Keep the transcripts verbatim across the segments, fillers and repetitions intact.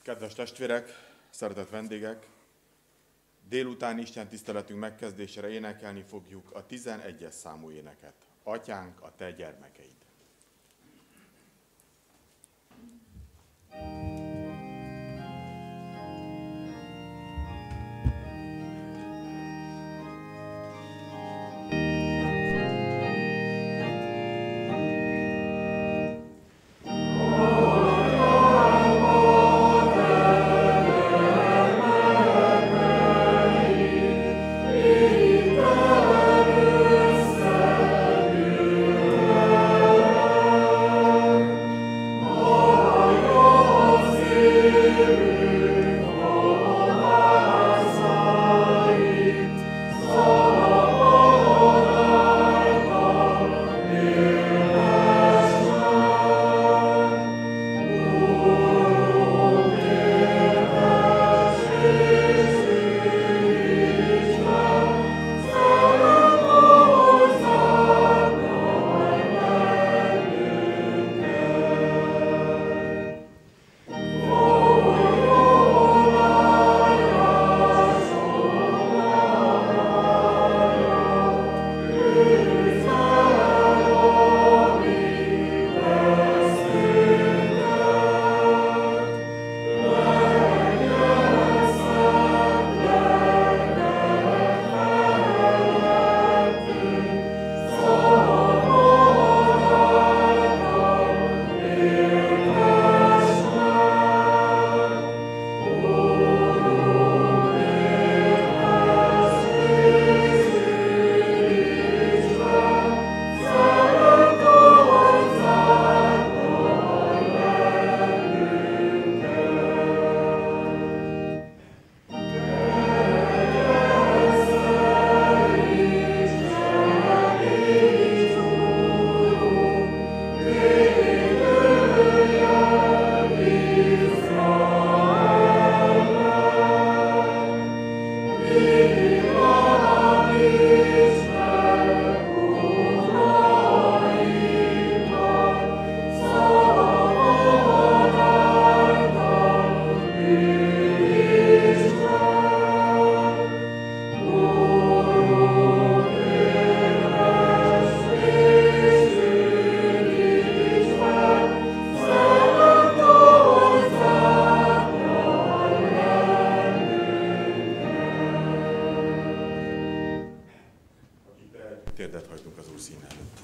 Kedves testvérek, szeretett vendégek! Délután Isten tiszteletünk megkezdésére énekelni fogjuk a tizenegyes számú éneket. Atyánk, a te gyermekeid. Térdet hajtunk az Úr színe előtt.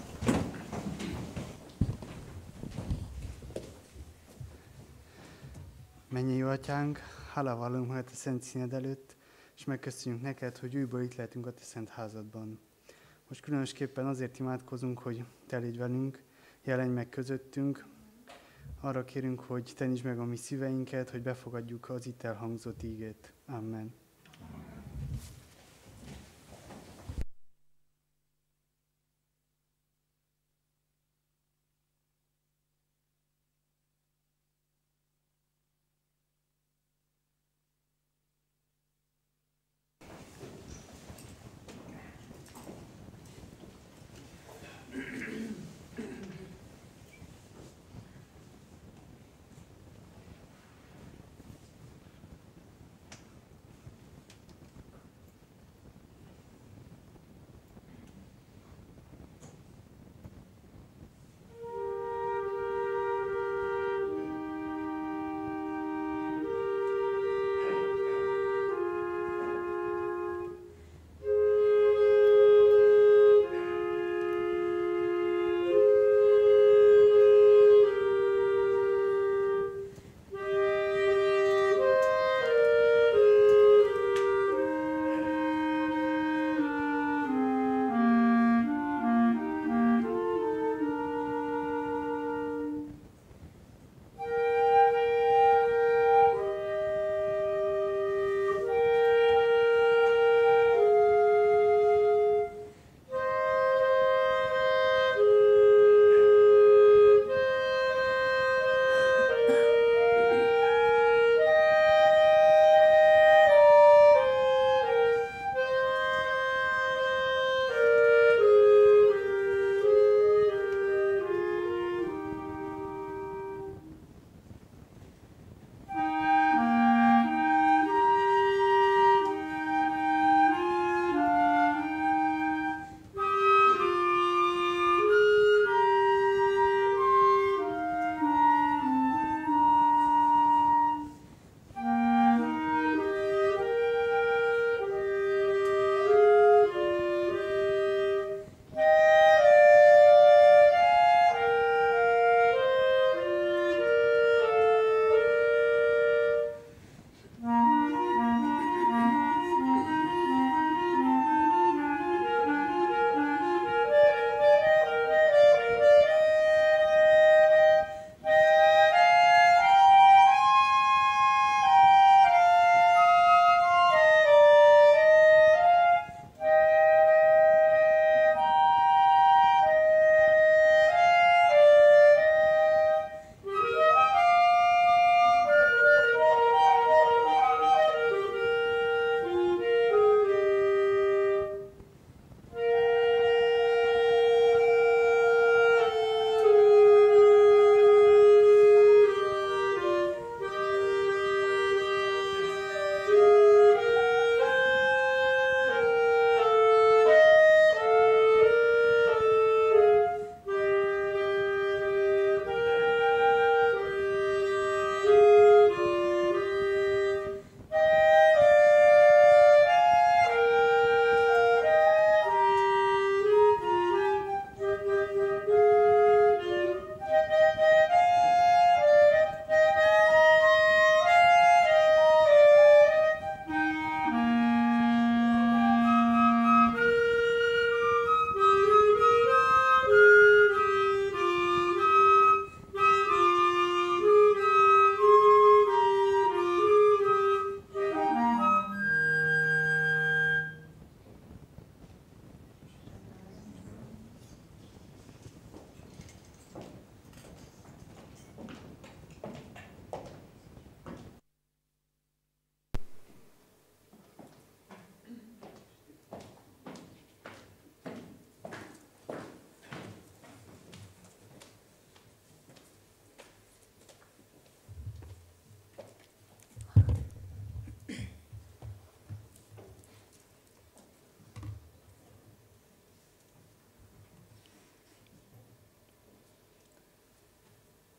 Mennyei Atyánk, hála vallunk majd a szent színed előtt, és megköszönjük neked, hogy újból itt lehetünk a te szent házadban. Most különösképpen azért imádkozunk, hogy te légy velünk, jelenj meg közöttünk. Arra kérünk, hogy te nyisd meg a mi szíveinket, hogy befogadjuk az itt elhangzott ígét. Amen.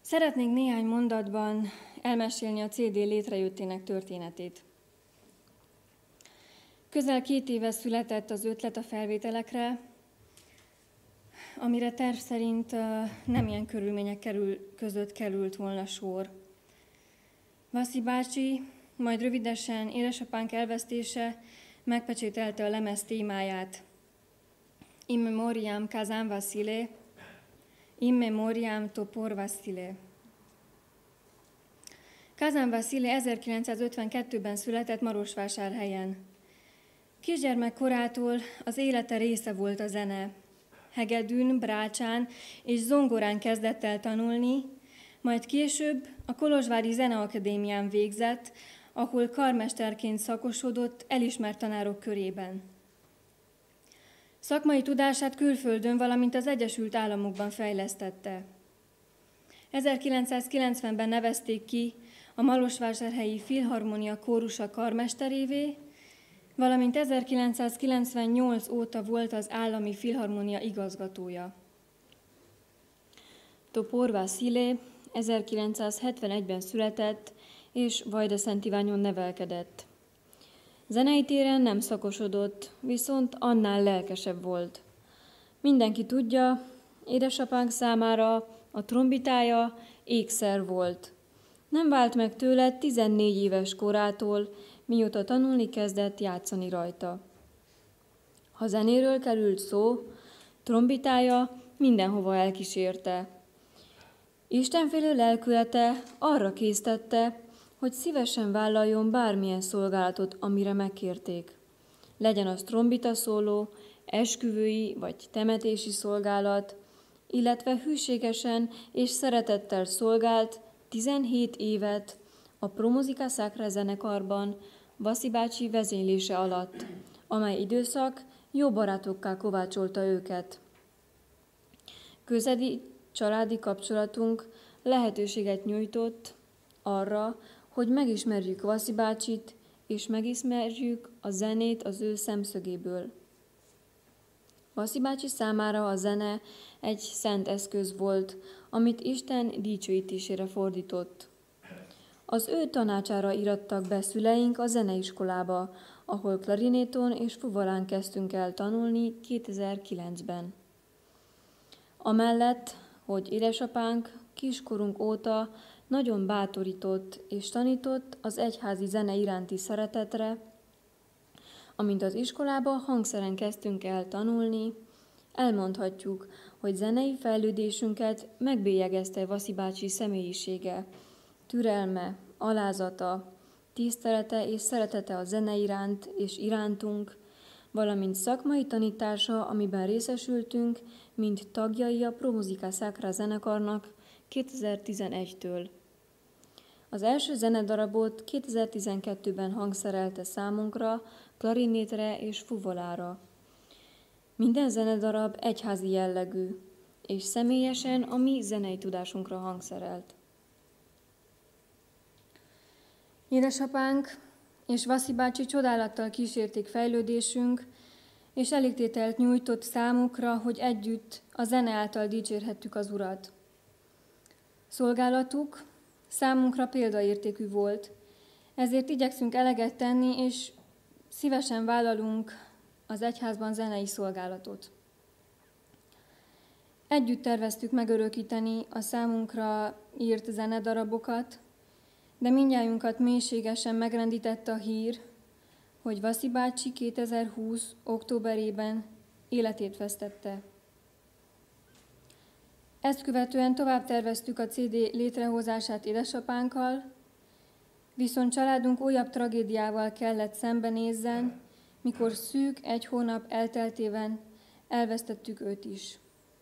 Szeretnék néhány mondatban elmesélni a cé dé létrejöttének történetét. Közel két éve született az ötlet a felvételekre, amire terv szerint nem ilyen körülmények kerül, között került volna sor. Vaszi bácsi, majd rövidesen édesapánk elvesztése megpecsételte a lemez témáját. In memoriam Kazan Vasile, in memoriam Topor Vasile. Kazan Vasile ezerkilencszázötvenkettőben született Marosvásárhelyen. Kisgyermek korától az élete része volt a zene. Hegedűn, brácsán és zongorán kezdett el tanulni, majd később a Kolozsvári Zeneakadémián végzett, ahol karmesterként szakosodott elismert tanárok körében. Szakmai tudását külföldön, valamint az Egyesült Államokban fejlesztette. ezerkilencszázkilencvenben nevezték ki a Marosvásárhelyi Filharmonia kórusa karmesterévé, valamint ezerkilencszázkilencvennyolc óta volt az Állami Filharmonia igazgatója. Topor Vasile ezerkilencszázhetvenegyben született, és Vajdaszántiványon nevelkedett. Zenei téren nem szakosodott, viszont annál lelkesebb volt. Mindenki tudja, édesapánk számára a trombitája ékszer volt. Nem vált meg tőle tizennégy éves korától, mióta tanulni kezdett játszani rajta. Ha zenéről került szó, trombitája mindenhova elkísérte. Istenfélő lelkülete arra késztette, hogy szívesen vállaljon bármilyen szolgálatot, amire megkérték. Legyen az trombita szóló, esküvői vagy temetési szolgálat, illetve hűségesen és szeretettel szolgált tizenhét évet a Promuzika Sacra zenekarban Vaszi bácsi vezénylése alatt, amely időszak jó barátokká kovácsolta őket. Közeli családi kapcsolatunk lehetőséget nyújtott arra, hogy megismerjük Vaszi bácsit, és megismerjük a zenét az ő szemszögéből. Vaszi bácsi számára a zene egy szent eszköz volt, amit Isten dicsőítésére fordított. Az ő tanácsára irattak be szüleink a zeneiskolába, ahol klarinéton és fuvalán kezdtünk el tanulni kétezer-kilencben. Amellett, hogy édesapánk kiskorunk óta nagyon bátorított és tanított az egyházi zene iránti szeretetre, amint az iskolába hangszeren kezdtünk el tanulni, elmondhatjuk, hogy zenei fejlődésünket megbélyegezte Vaszi bácsi személyisége, türelme, alázata, tisztelete és szeretete a zene iránt és irántunk, valamint szakmai tanítása, amiben részesültünk, mint tagjai a Promuzika Sacra zenekarnak kétezer-tizenegytől. Az első zenedarabot kétezer-tizenkettőben hangszerelte számunkra, klarinétre és fuvolára. Minden zenedarab egyházi jellegű, és személyesen a mi zenei tudásunkra hangszerelt. Édesapánk és Vaszi bácsi csodálattal kísérték fejlődésünk, és elégtételt nyújtott számukra, hogy együtt a zene által dicsérhettük az Urat. Szolgálatuk számunkra példaértékű volt, ezért igyekszünk eleget tenni, és szívesen vállalunk az egyházban zenei szolgálatot. Együtt terveztük megörökíteni a számunkra írt zenedarabokat, de mindnyájunkat mélységesen megrendítette a hír, hogy Vaszi bácsi kétezer-húsz. októberében életét vesztette. Ezt követően tovább terveztük a cé dé létrehozását édesapánkkal, viszont családunk újabb tragédiával kellett szembenézzen, mikor szűk egy hónap elteltében elvesztettük őt is.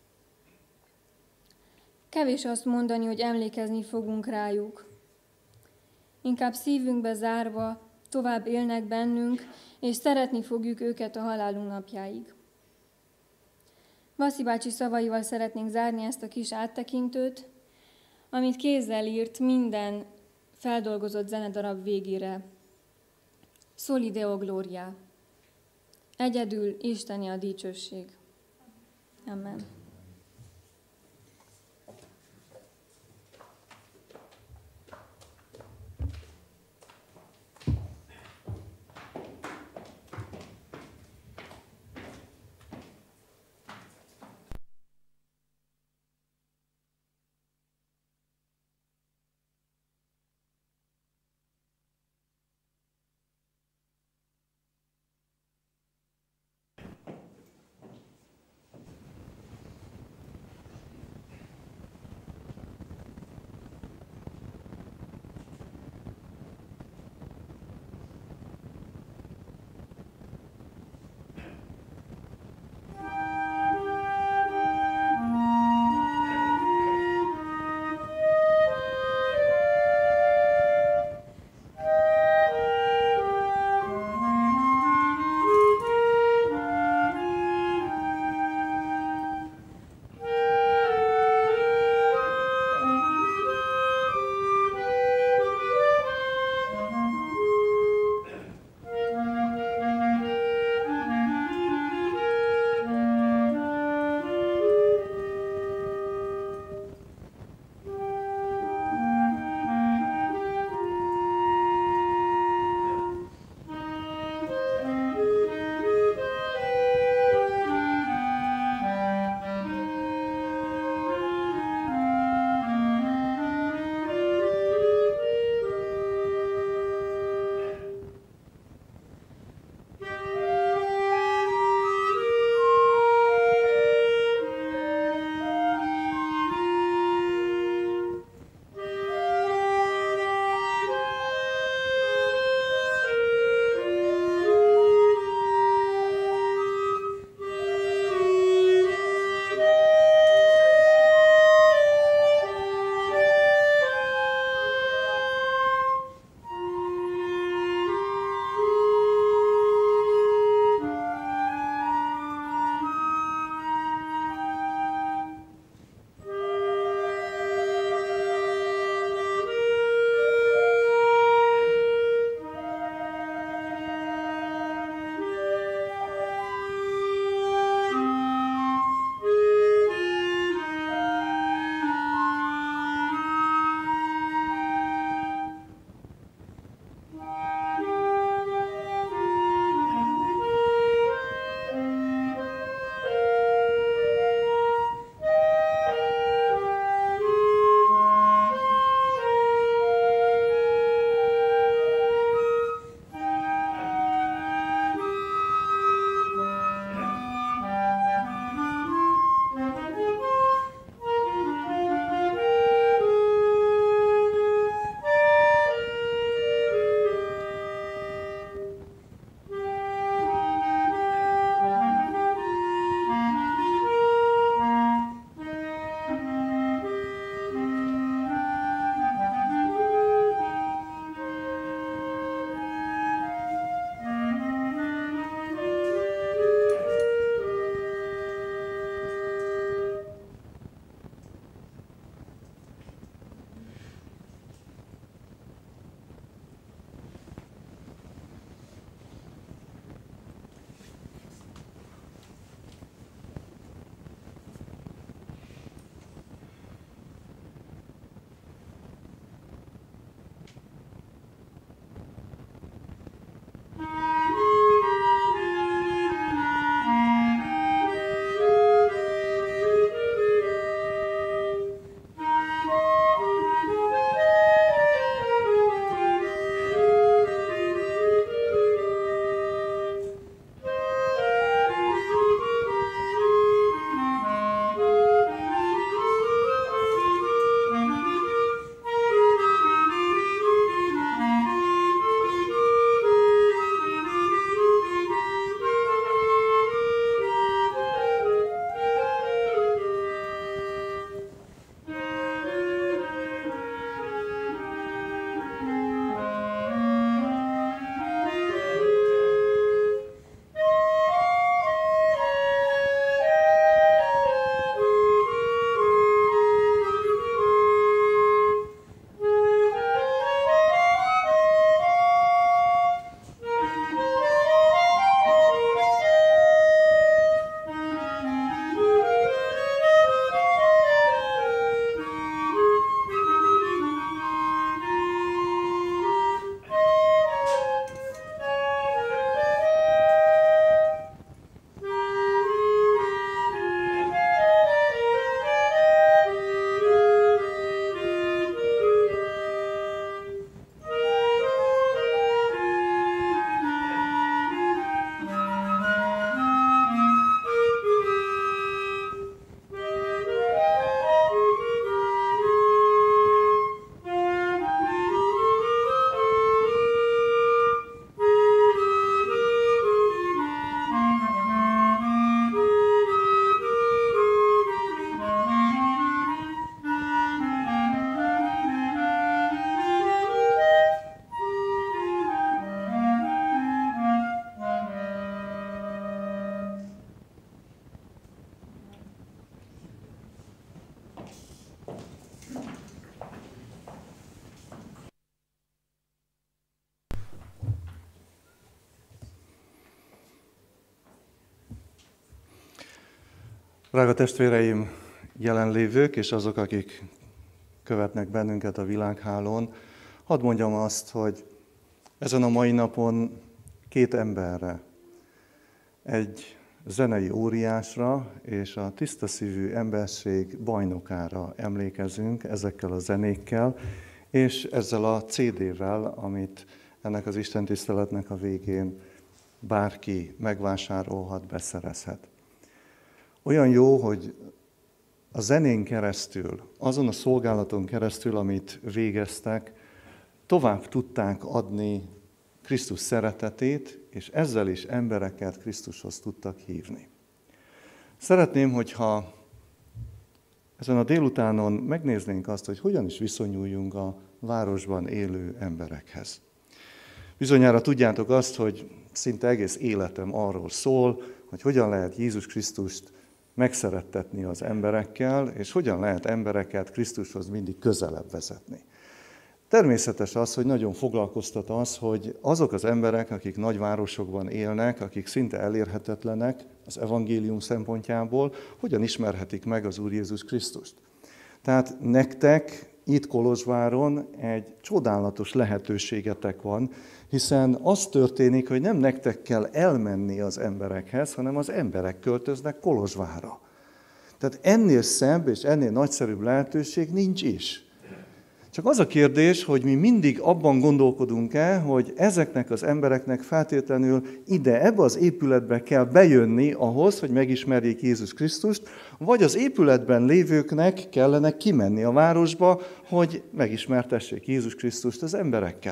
Kevés azt mondani, hogy emlékezni fogunk rájuk. Inkább szívünkbe zárva tovább élnek bennünk, és szeretni fogjuk őket a halálunk napjáig. Vaszi bácsi szavaival szeretnénk zárni ezt a kis áttekintőt, amit kézzel írt minden feldolgozott zenedarab végére. Soli Deo Gloria. Egyedül Isteni a dicsőség. Amen. Drága testvéreim, jelenlévők és azok, akik követnek bennünket a világhálón, hadd mondjam azt, hogy ezen a mai napon két emberre, egy zenei óriásra és a tiszta szívű emberség bajnokára emlékezünk ezekkel a zenékkel, és ezzel a cé dé-vel, amit ennek az istentiszteletnek a végén bárki megvásárolhat, beszerezhet. Olyan jó, hogy a zenén keresztül, azon a szolgálaton keresztül, amit végeztek, tovább tudták adni Krisztus szeretetét, és ezzel is embereket Krisztushoz tudtak hívni. Szeretném, hogyha ezen a délutánon megnéznénk azt, hogy hogyan is viszonyuljunk a városban élő emberekhez. Bizonyára tudjátok azt, hogy szinte egész életem arról szól, hogy hogyan lehet Jézus Krisztust megszerettetni az emberekkel, és hogyan lehet embereket Krisztushoz mindig közelebb vezetni. Természetes az, hogy nagyon foglalkoztat az, hogy azok az emberek, akik nagyvárosokban élnek, akik szinte elérhetetlenek az evangélium szempontjából, hogyan ismerhetik meg az Úr Jézus Krisztust. Tehát nektek itt Kolozsváron egy csodálatos lehetőségetek van, hiszen az történik, hogy nem nektek kell elmenni az emberekhez, hanem az emberek költöznek Kolozsvárra. Tehát ennél szebb és ennél nagyszerűbb lehetőség nincs is. Csak az a kérdés, hogy mi mindig abban gondolkodunk-e, hogy ezeknek az embereknek feltétlenül ide, ebbe az épületbe kell bejönni ahhoz, hogy megismerjék Jézus Krisztust, vagy az épületben lévőknek kellene kimenni a városba, hogy megismertessék Jézus Krisztust az emberekkel.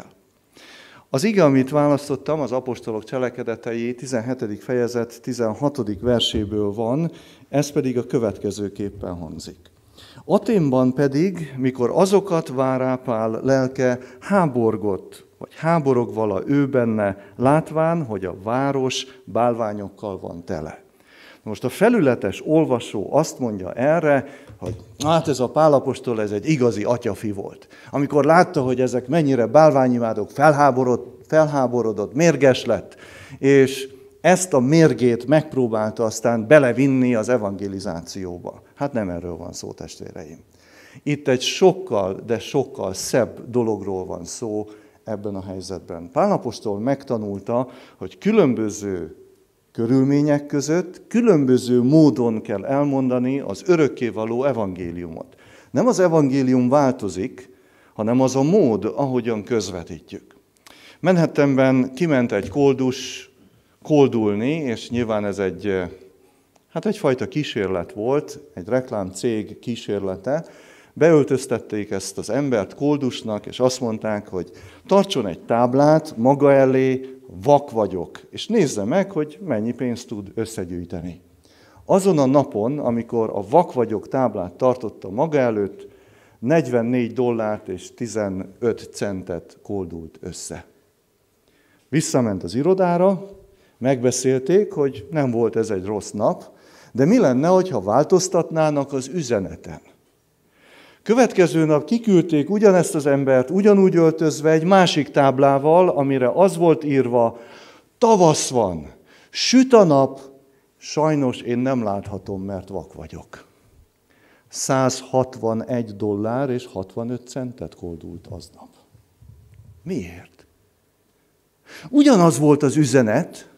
Az ige, amit választottam, az apostolok cselekedetei tizenhetedik fejezet tizenhatodik verséből van, ez pedig a következőképpen hangzik. Aténban pedig, mikor azokat várá Pál lelke háborgott, vagy háborog vala ő benne, látván, hogy a város bálványokkal van tele. Most a felületes olvasó azt mondja erre, hogy hát ez a Pál apostol, ez egy igazi atyafi volt. Amikor látta, hogy ezek mennyire bálványimádók, felháborodott, felháborodott, mérges lett, és ezt a mérgét megpróbálta aztán belevinni az evangelizációba. Hát nem erről van szó, testvéreim. Itt egy sokkal, de sokkal szebb dologról van szó ebben a helyzetben. Pál apostol megtanulta, hogy különböző körülmények között különböző módon kell elmondani az örökkévaló evangéliumot. Nem az evangélium változik, hanem az a mód, ahogyan közvetítjük. Manhattanben kiment egy koldus koldulni, és nyilván ez egy, hát egyfajta kísérlet volt, egy reklámcég kísérlete. Beöltöztették ezt az embert koldusnak, és azt mondták, hogy tartson egy táblát maga elé, vak vagyok, és nézze meg, hogy mennyi pénzt tud összegyűjteni. Azon a napon, amikor a vak vagyok táblát tartotta maga előtt, negyvennégy dollárt és tizenöt centet koldult össze. Visszament az irodára, megbeszélték, hogy nem volt ez egy rossz nap, de mi lenne, hogyha változtatnának az üzeneten? Következő nap kiküldték ugyanezt az embert, ugyanúgy öltözve egy másik táblával, amire az volt írva, tavasz van, süt a nap, sajnos én nem láthatom, mert vak vagyok. száz hatvanegy dollár és hatvanöt centet koldult aznap. Miért? Ugyanaz volt az üzenet,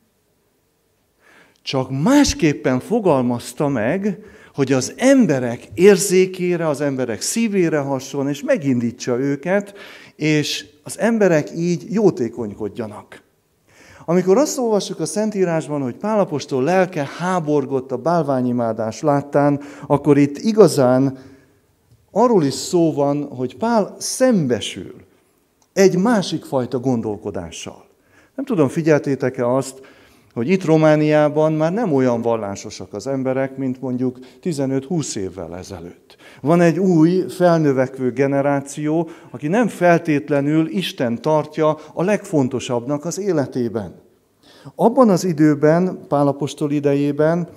csak másképpen fogalmazta meg, hogy az emberek érzékére, az emberek szívére hasson, és megindítsa őket, és az emberek így jótékonykodjanak. Amikor azt olvassuk a Szentírásban, hogy Pál apostol lelke háborgott a bálványimádás láttán, akkor itt igazán arról is szó van, hogy Pál szembesül egy másik fajta gondolkodással. Nem tudom, figyeltétek-e azt, hogy itt Romániában már nem olyan vallásosak az emberek, mint mondjuk tizenöt-húsz évvel ezelőtt. Van egy új, felnövekvő generáció, aki nem feltétlenül Isten tartja a legfontosabbnak az életében. Abban az időben, Pál apostol idejében,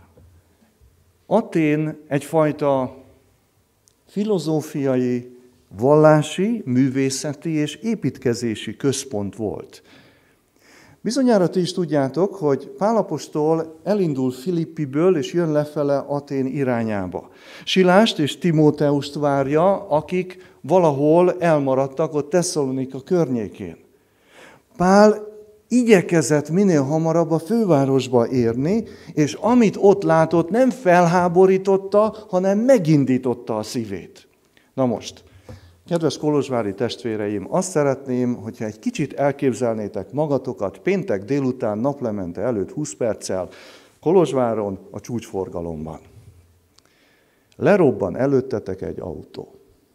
Atén egyfajta filozófiai, vallási, művészeti és építkezési központ volt. Bizonyára ti is tudjátok, hogy Pál apostol elindul Filippiből, és jön lefele Atén irányába. Silást és Timóteust várja, akik valahol elmaradtak ott Tesszalonika környékén. Pál igyekezett minél hamarabb a fővárosba érni, és amit ott látott, nem felháborította, hanem megindította a szívét. Na most, kedves kolozsvári testvéreim, azt szeretném, hogyha egy kicsit elképzelnétek magatokat péntek délután naplemente előtt húsz perccel Kolozsváron a csúcsforgalomban. Lerobban előttetek egy autó.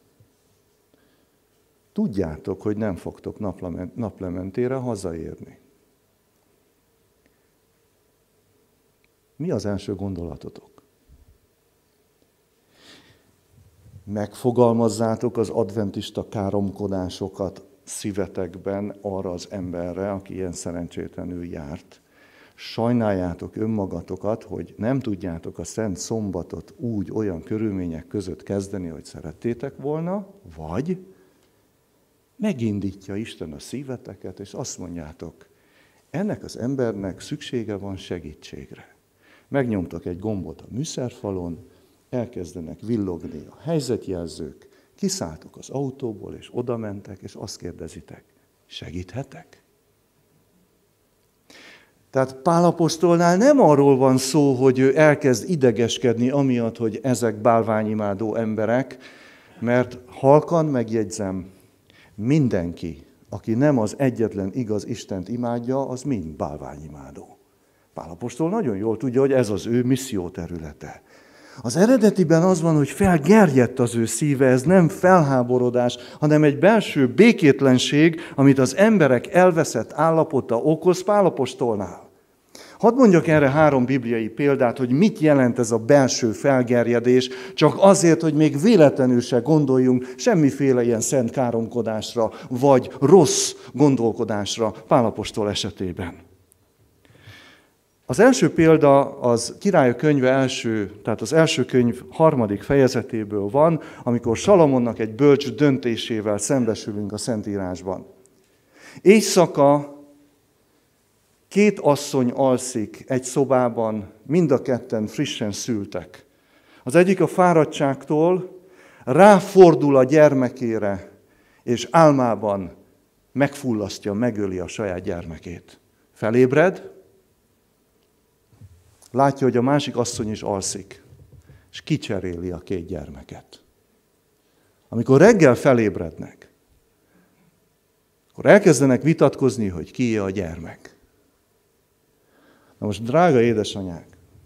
Tudjátok, hogy nem fogtok naplementére hazaérni. Mi az első gondolatotok? Megfogalmazzátok az adventista káromkodásokat szívetekben arra az emberre, aki ilyen szerencsétlenül járt. Sajnáljátok önmagatokat, hogy nem tudjátok a Szent Szombatot úgy, olyan körülmények között kezdeni, hogy szerettétek volna, vagy megindítja Isten a szíveteket, és azt mondjátok, ennek az embernek szüksége van segítségre. Megnyomtak egy gombot a műszerfalon, elkezdenek villogni a helyzetjelzők, Kiszálltok az autóból, és oda mentek, és azt kérdezitek, segíthetek? Tehát Pál apostolnál nem arról van szó, hogy ő elkezd idegeskedni amiatt, hogy ezek bálványimádó emberek, mert halkan megjegyzem, mindenki, aki nem az egyetlen igaz Istent imádja, az mind bálványimádó. Pál apostol nagyon jól tudja, hogy ez az ő misszió területe. Az eredetiben az van, hogy felgerjedt az ő szíve, ez nem felháborodás, hanem egy belső békétlenség, amit az emberek elveszett állapota okoz Pál apostolnál. Hadd mondjak erre három bibliai példát, hogy mit jelent ez a belső felgerjedés, csak azért, hogy még véletlenül se gondoljunk semmiféle ilyen szent káromkodásra, vagy rossz gondolkodásra Pál apostol esetében. Az első példa az Királyok könyve első, tehát az első könyv harmadik fejezetéből van, amikor Salamonnak egy bölcs döntésével szembesülünk a Szentírásban. Éjszaka két asszony alszik egy szobában, mind a ketten frissen szültek. Az egyik a fáradtságtól ráfordul a gyermekére, és álmában megfullasztja, megöli a saját gyermekét. Felébred, látja, hogy a másik asszony is alszik, és kicseréli a két gyermeket. Amikor reggel felébrednek, akkor elkezdenek vitatkozni, hogy kié a gyermek. Na most, drága édesanyák,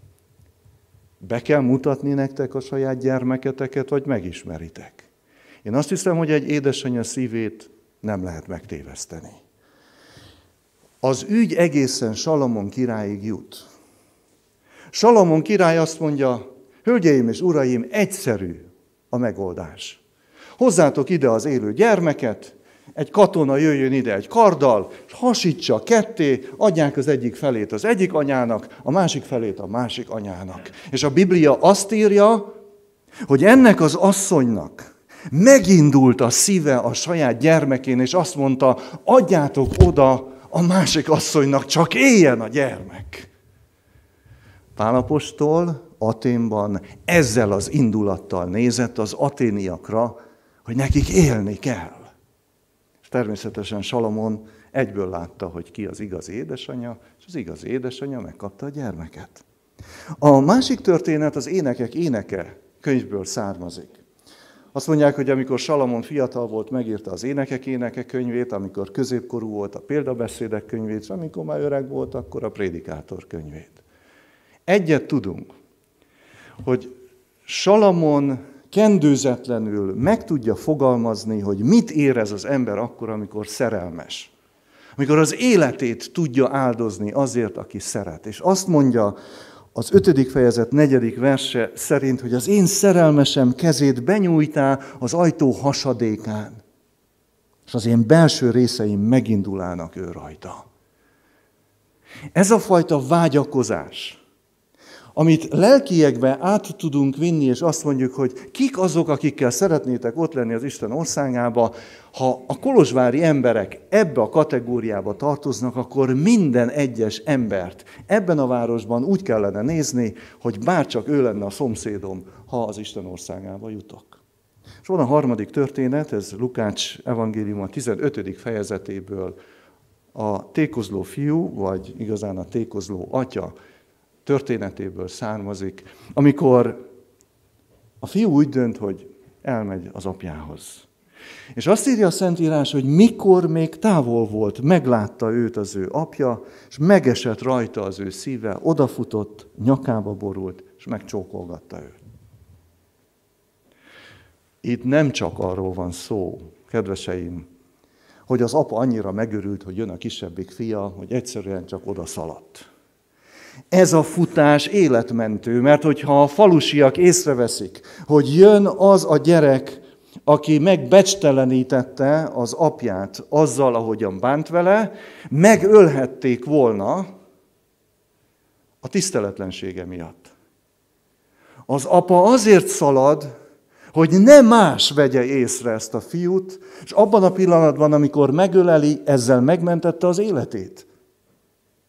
be kell mutatni nektek a saját gyermeketeket, vagy megismeritek? Én azt hiszem, hogy egy édesanya szívét nem lehet megtéveszteni. Az ügy egészen Salamon királyig jut. Salamon király azt mondja, hölgyeim és uraim, egyszerű a megoldás. Hozzátok ide az élő gyermeket, egy katona jöjjön ide egy karddal, és hasítsa ketté, adják az egyik felét az egyik anyának, a másik felét a másik anyának. És a Biblia azt írja, hogy ennek az asszonynak megindult a szíve a saját gyermekén, és azt mondta, adjátok oda a másik asszonynak, csak éljen a gyermek. Pál apostol Aténban ezzel az indulattal nézett az aténiakra, hogy nekik élni kell. És természetesen Salamon egyből látta, hogy ki az igazi édesanyja, és az igazi édesanyja megkapta a gyermeket. A másik történet az Énekek éneke könyvből származik. Azt mondják, hogy amikor Salamon fiatal volt, megírta az Énekek éneke könyvét, amikor középkorú volt, a példabeszédek könyvét, és amikor már öreg volt, akkor a prédikátor könyvét. Egyet tudunk, hogy Salamon kendőzetlenül meg tudja fogalmazni, hogy mit érez az ember akkor, amikor szerelmes. Amikor az életét tudja áldozni azért, aki szeret. És azt mondja az ötödik fejezet negyedik verse szerint, hogy az én szerelmesem kezét benyújtá az ajtó hasadékán, és az én belső részeim megindulának ő rajta. Ez a fajta vágyakozás, amit lelkiekbe át tudunk vinni, és azt mondjuk, hogy kik azok, akikkel szeretnétek ott lenni az Isten országába, ha a kolozsvári emberek ebbe a kategóriába tartoznak, akkor minden egyes embert ebben a városban úgy kellene nézni, hogy bárcsak ő lenne a szomszédom, ha az Isten országába jutok. És van a harmadik történet, ez Lukács evangélium a tizenötödik fejezetéből, a tékozló fiú, vagy igazán a tékozló atya történetéből származik, amikor a fiú úgy dönt, hogy elmegy az apjához. És azt írja a Szentírás, hogy mikor még távol volt, meglátta őt az ő apja, és megesett rajta az ő szíve, odafutott, nyakába borult, és megcsókolgatta őt. Itt nem csak arról van szó, kedveseim, hogy az apa annyira megörült, hogy jön a kisebbik fia, hogy egyszerűen csak oda szaladt. Ez a futás életmentő, mert hogyha a falusiak észreveszik, hogy jön az a gyerek, aki megbecstelenítette az apját azzal, ahogyan bánt vele, megölhették volna a tiszteletlensége miatt. Az apa azért szalad, hogy ne más vegye észre ezt a fiút, és abban a pillanatban, amikor megöleli, ezzel megmentette az életét.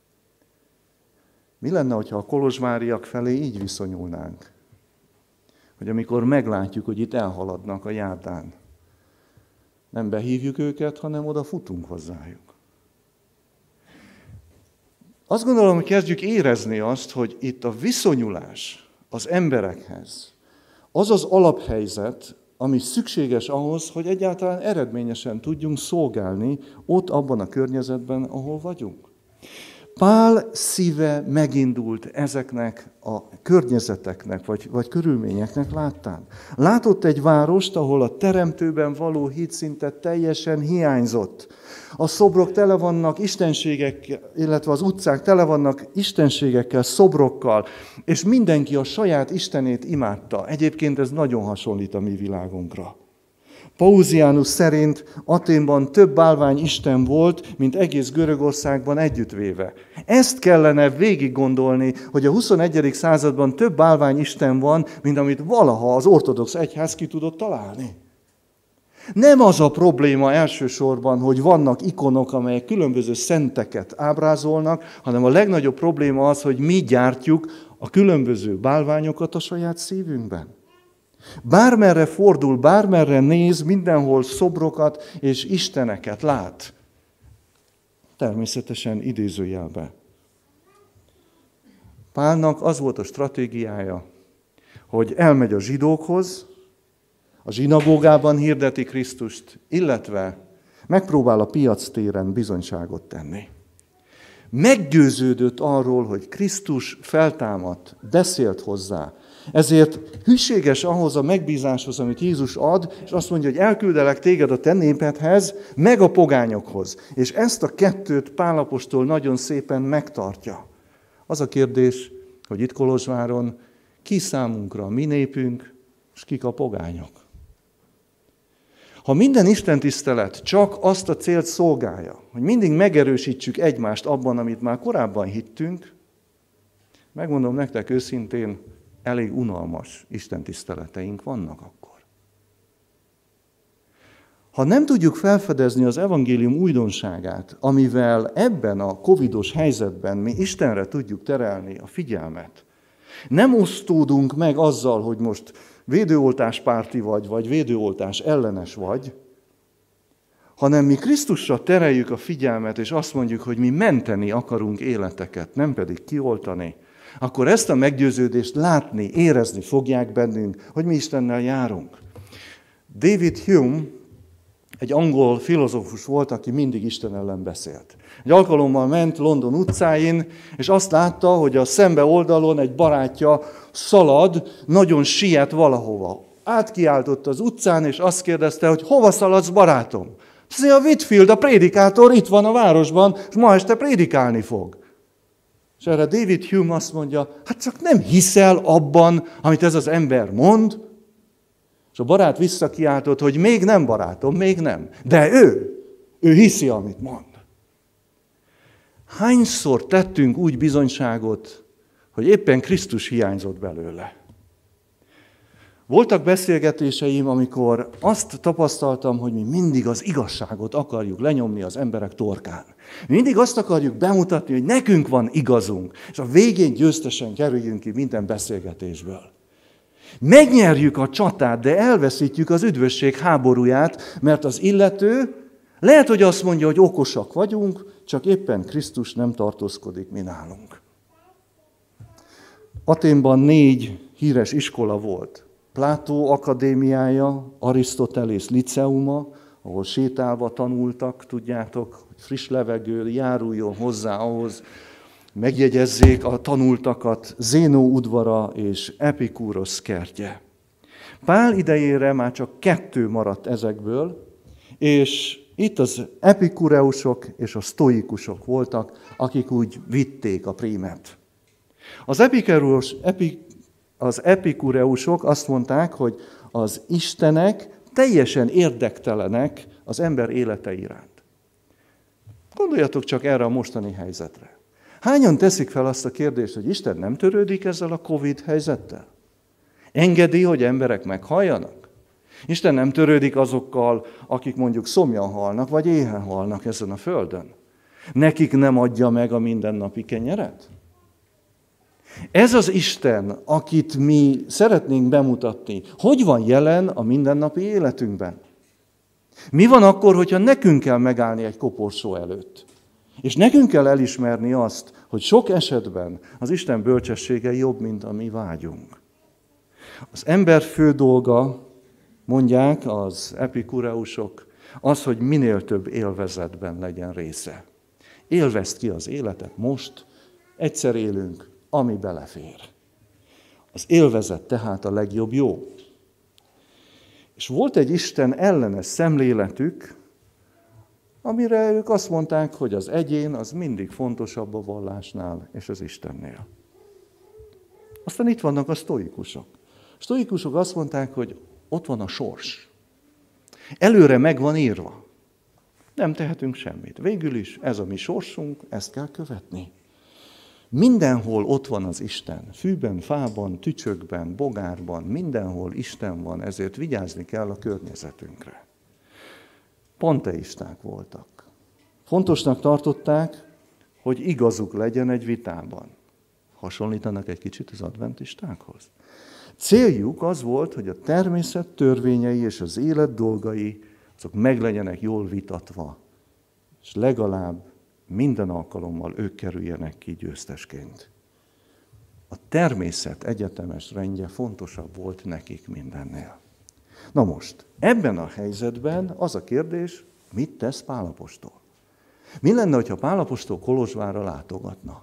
Mi lenne, hogyha a kolozsváriak felé így viszonyulnánk? hogy amikor meglátjuk, hogy itt elhaladnak a járdán, nem behívjuk őket, hanem oda futunk hozzájuk. Azt gondolom, hogy kezdjük érezni azt, hogy itt a viszonyulás az emberekhez, az az alaphelyzet, ami szükséges ahhoz, hogy egyáltalán eredményesen tudjunk szolgálni ott abban a környezetben, ahol vagyunk. Pál szíve megindult ezeknek a környezeteknek, vagy, vagy körülményeknek láttán. Látott egy várost, ahol a teremtőben való hit szinte teljesen hiányzott. A szobrok tele vannak istenségekkel, illetve az utcák tele vannak istenségekkel, szobrokkal, és mindenki a saját istenét imádta. Egyébként ez nagyon hasonlít a mi világunkra. Pauzianus szerint Athénban több bálvány isten volt, mint egész Görögországban együttvéve. Ezt kellene végig gondolni, hogy a huszonegyedik században több bálvány isten van, mint amit valaha az ortodox egyház ki tudott találni. Nem az a probléma elsősorban, hogy vannak ikonok, amelyek különböző szenteket ábrázolnak, hanem a legnagyobb probléma az, hogy mi gyártjuk a különböző bálványokat a saját szívünkben. Bármerre fordul, bármerre néz, mindenhol szobrokat és isteneket lát. Természetesen idézőjelbe. Pálnak az volt a stratégiája, hogy elmegy a zsidókhoz, a zsinagógában hirdeti Krisztust, illetve megpróbál a piactéren bizonyságot tenni. Meggyőződött arról, hogy Krisztus feltámadt, beszélt hozzá, ezért hűséges ahhoz a megbízáshoz, amit Jézus ad, és azt mondja, hogy elküldelek téged a te népedhez, meg a pogányokhoz. És ezt a kettőt Pál apostol nagyon szépen megtartja. Az a kérdés, hogy itt Kolozsváron ki számunkra a mi népünk, és kik a pogányok. Ha minden istentisztelet csak azt a célt szolgálja, hogy mindig megerősítsük egymást abban, amit már korábban hittünk, megmondom nektek őszintén, elég unalmas istentiszteleteink vannak akkor. Ha nem tudjuk felfedezni az evangélium újdonságát, amivel ebben a covidos helyzetben mi Istenre tudjuk terelni a figyelmet, nem osztódunk meg azzal, hogy most védőoltás párti vagy, vagy védőoltás ellenes vagy, hanem mi Krisztusra tereljük a figyelmet, és azt mondjuk, hogy mi menteni akarunk életeket, nem pedig kioltani, akkor ezt a meggyőződést látni, érezni fogják bennünk, hogy mi Istennel járunk. David Hume egy angol filozófus volt, aki mindig Isten ellen beszélt. Egy alkalommal ment London utcáin, és azt látta, hogy a szembe oldalon egy barátja szalad, nagyon siet valahova. Átkiáltott az utcán, és azt kérdezte, hogy hova szaladsz, barátom? Azt mondja, a Whitfield, a prédikátor itt van a városban, és ma este prédikálni fog. És erre David Hume azt mondja, hát csak nem hiszel abban, amit ez az ember mond? És a barát visszakiáltott, hogy még nem, barátom, még nem. De ő, ő hiszi, amit mond. Hányszor tettünk úgy bizonyságot, hogy éppen Krisztus hiányzott belőle? Voltak beszélgetéseim, amikor azt tapasztaltam, hogy mi mindig az igazságot akarjuk lenyomni az emberek torkán. Mindig azt akarjuk bemutatni, hogy nekünk van igazunk, és a végén győztesen kerüljünk ki minden beszélgetésből. Megnyerjük a csatát, de elveszítjük az üdvösség háborúját, mert az illető lehet, hogy azt mondja, hogy okosak vagyunk, csak éppen Krisztus nem tartózkodik mi nálunk. Athénban négy híres iskola volt. Plató akadémiája, Arisztotelész liceuma, ahol sétálva tanultak, tudjátok, hogy friss levegő járuljon hozzá ahhoz, megjegyezzék a tanultakat, Zénó udvara és Epikúrosz kertje. Pál idejére már csak kettő maradt ezekből, és itt az epikureusok és a sztoikusok voltak, akik úgy vitték a prímet. Az epikureus, epi, az epikureusok azt mondták, hogy az istenek teljesen érdektelenek az ember élete iránt. Gondoljatok csak erre a mostani helyzetre. Hányan teszik fel azt a kérdést, hogy Isten nem törődik ezzel a Covid helyzettel? Engedi, hogy emberek meghalljanak? Isten nem törődik azokkal, akik mondjuk szomjan halnak, vagy éhen halnak ezen a földön? Nekik nem adja meg a mindennapi kenyeret? Ez az Isten, akit mi szeretnénk bemutatni, hogy van jelen a mindennapi életünkben? Mi van akkor, hogyha nekünk kell megállni egy koporsó előtt? És nekünk kell elismerni azt, hogy sok esetben az Isten bölcsessége jobb, mint a mi vágyunk. Az ember fő dolga, mondják az epikureusok, az, hogy minél több élvezetben legyen része. Élvezd ki az életet most, egyszer élünk, ami belefér. Az élvezet tehát a legjobb jó. És volt egy Isten ellenes szemléletük, amire ők azt mondták, hogy az egyén az mindig fontosabb a vallásnál és az Istennél. Aztán itt vannak a sztoikusok. A sztoikusok azt mondták, hogy ott van a sors. Előre meg van írva. Nem tehetünk semmit. Végül is ez a mi sorsunk, ezt kell követni. Mindenhol ott van az Isten. Fűben, fában, tücsökben, bogárban, mindenhol Isten van, ezért vigyázni kell a környezetünkre. Panteisták voltak. Fontosnak tartották, hogy igazuk legyen egy vitában. Hasonlítanak egy kicsit az adventistákhoz. Céljuk az volt, hogy a természet törvényei és az élet dolgai azok meg legyenek jól vitatva, és legalább minden alkalommal ők kerüljenek ki győztesként. A természet egyetemes rendje fontosabb volt nekik mindennél. Na most, ebben a helyzetben az a kérdés, mit tesz Pál apostol? Mi lenne, hogyha Pál apostol Kolozsvárra látogatna?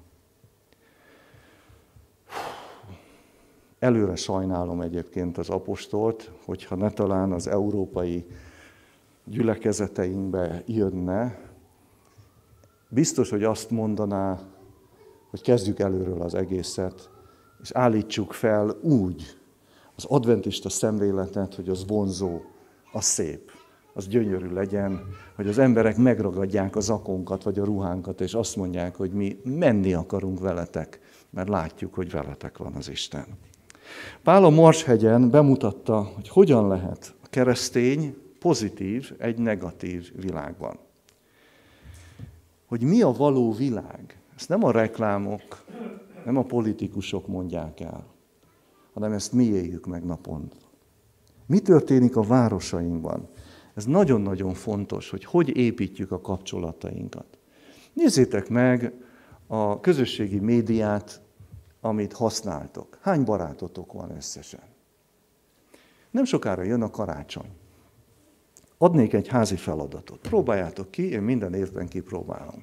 Előre sajnálom egyébként az apostolt, hogyha ne talán az európai gyülekezeteinkbe jönne, biztos, hogy azt mondaná, hogy kezdjük előről az egészet, és állítsuk fel úgy az adventista szemléletet, hogy az vonzó, az szép, az gyönyörű legyen, hogy az emberek megragadják a zakonkat vagy a ruhánkat, és azt mondják, hogy mi menni akarunk veletek, mert látjuk, hogy veletek van az Isten. Pál a Marshegyen bemutatta, hogy hogyan lehet a keresztény pozitív egy negatív világban. Hogy mi a való világ, ezt nem a reklámok, nem a politikusok mondják el, hanem ezt mi éljük meg naponta. Mi történik a városainkban? Ez nagyon-nagyon fontos, hogy hogy építjük a kapcsolatainkat. Nézzétek meg a közösségi médiát, amit használtok. Hány barátotok van összesen? Nem sokára jön a karácsony. Adnék egy házi feladatot. Próbáljátok ki, én minden évben kipróbálom.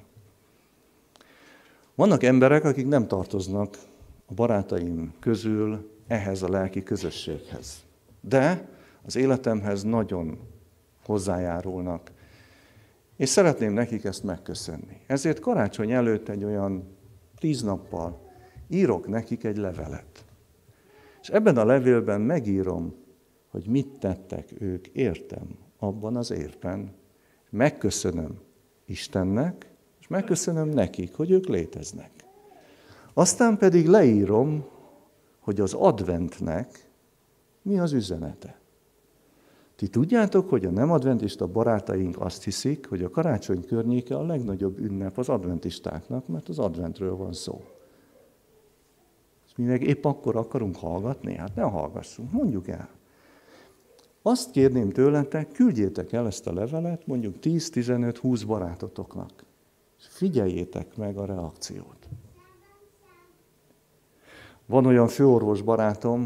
Vannak emberek, akik nem tartoznak a barátaim közül ehhez a lelki közösséghez. De az életemhez nagyon hozzájárulnak, és szeretném nekik ezt megköszönni. Ezért karácsony előtt egy olyan tíz nappal írok nekik egy levelet. És ebben a levélben megírom, hogy mit tettek ők értem abban az évben. Megköszönöm Istennek, és megköszönöm nekik, hogy ők léteznek. Aztán pedig leírom, hogy az adventnek mi az üzenete. Ti tudjátok, hogy a nem adventista barátaink azt hiszik, hogy a karácsony környéke a legnagyobb ünnep az adventistáknak, mert az adventről van szó. És mi meg épp akkor akarunk hallgatni? Hát ne hallgassunk, mondjuk el. Azt kérném tőletek, küldjétek el ezt a levelet mondjuk tíz, tizenöt, húsz barátotoknak. És figyeljétek meg a reakciót. Van olyan főorvos barátom,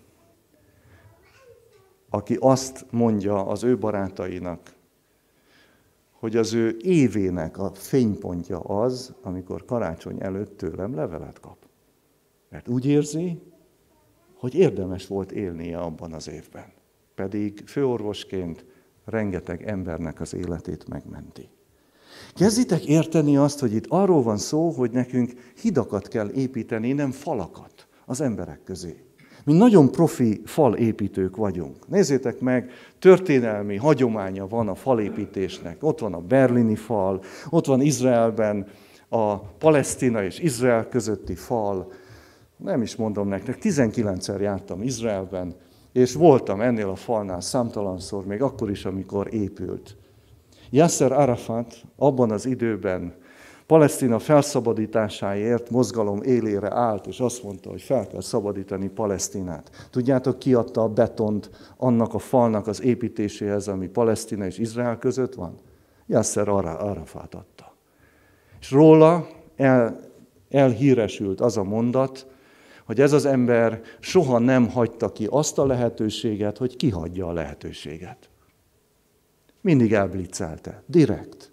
aki azt mondja az ő barátainak, hogy az ő évének a fénypontja az, amikor karácsony előtt tőlem levelet kap. Mert úgy érzi, hogy érdemes volt élnie abban az évben. Pedig főorvosként rengeteg embernek az életét megmenti. Kezditek érteni azt, hogy itt arról van szó, hogy nekünk hidakat kell építeni, nem falakat az emberek közé. Mi nagyon profi falépítők vagyunk. Nézzétek meg, történelmi hagyománya van a falépítésnek. Ott van a berlini fal, ott van Izraelben a Palesztina és Izrael közötti fal. Nem is mondom nektek, tizenkilencszer jártam Izraelben, és voltam ennél a falnál számtalanszor, még akkor is, amikor épült. Yasser Arafat abban az időben Palesztina felszabadításáért mozgalom élére állt, és azt mondta, hogy fel kell szabadítani Palesztinát. Tudjátok, ki adta a betont annak a falnak az építéséhez, ami Palesztina és Izrael között van? Yasser Arafat adta. És róla el, elhíresült az a mondat, hogy ez az ember soha nem hagyta ki azt a lehetőséget, hogy kihagyja a lehetőséget. Mindig elblitzelte, direkt.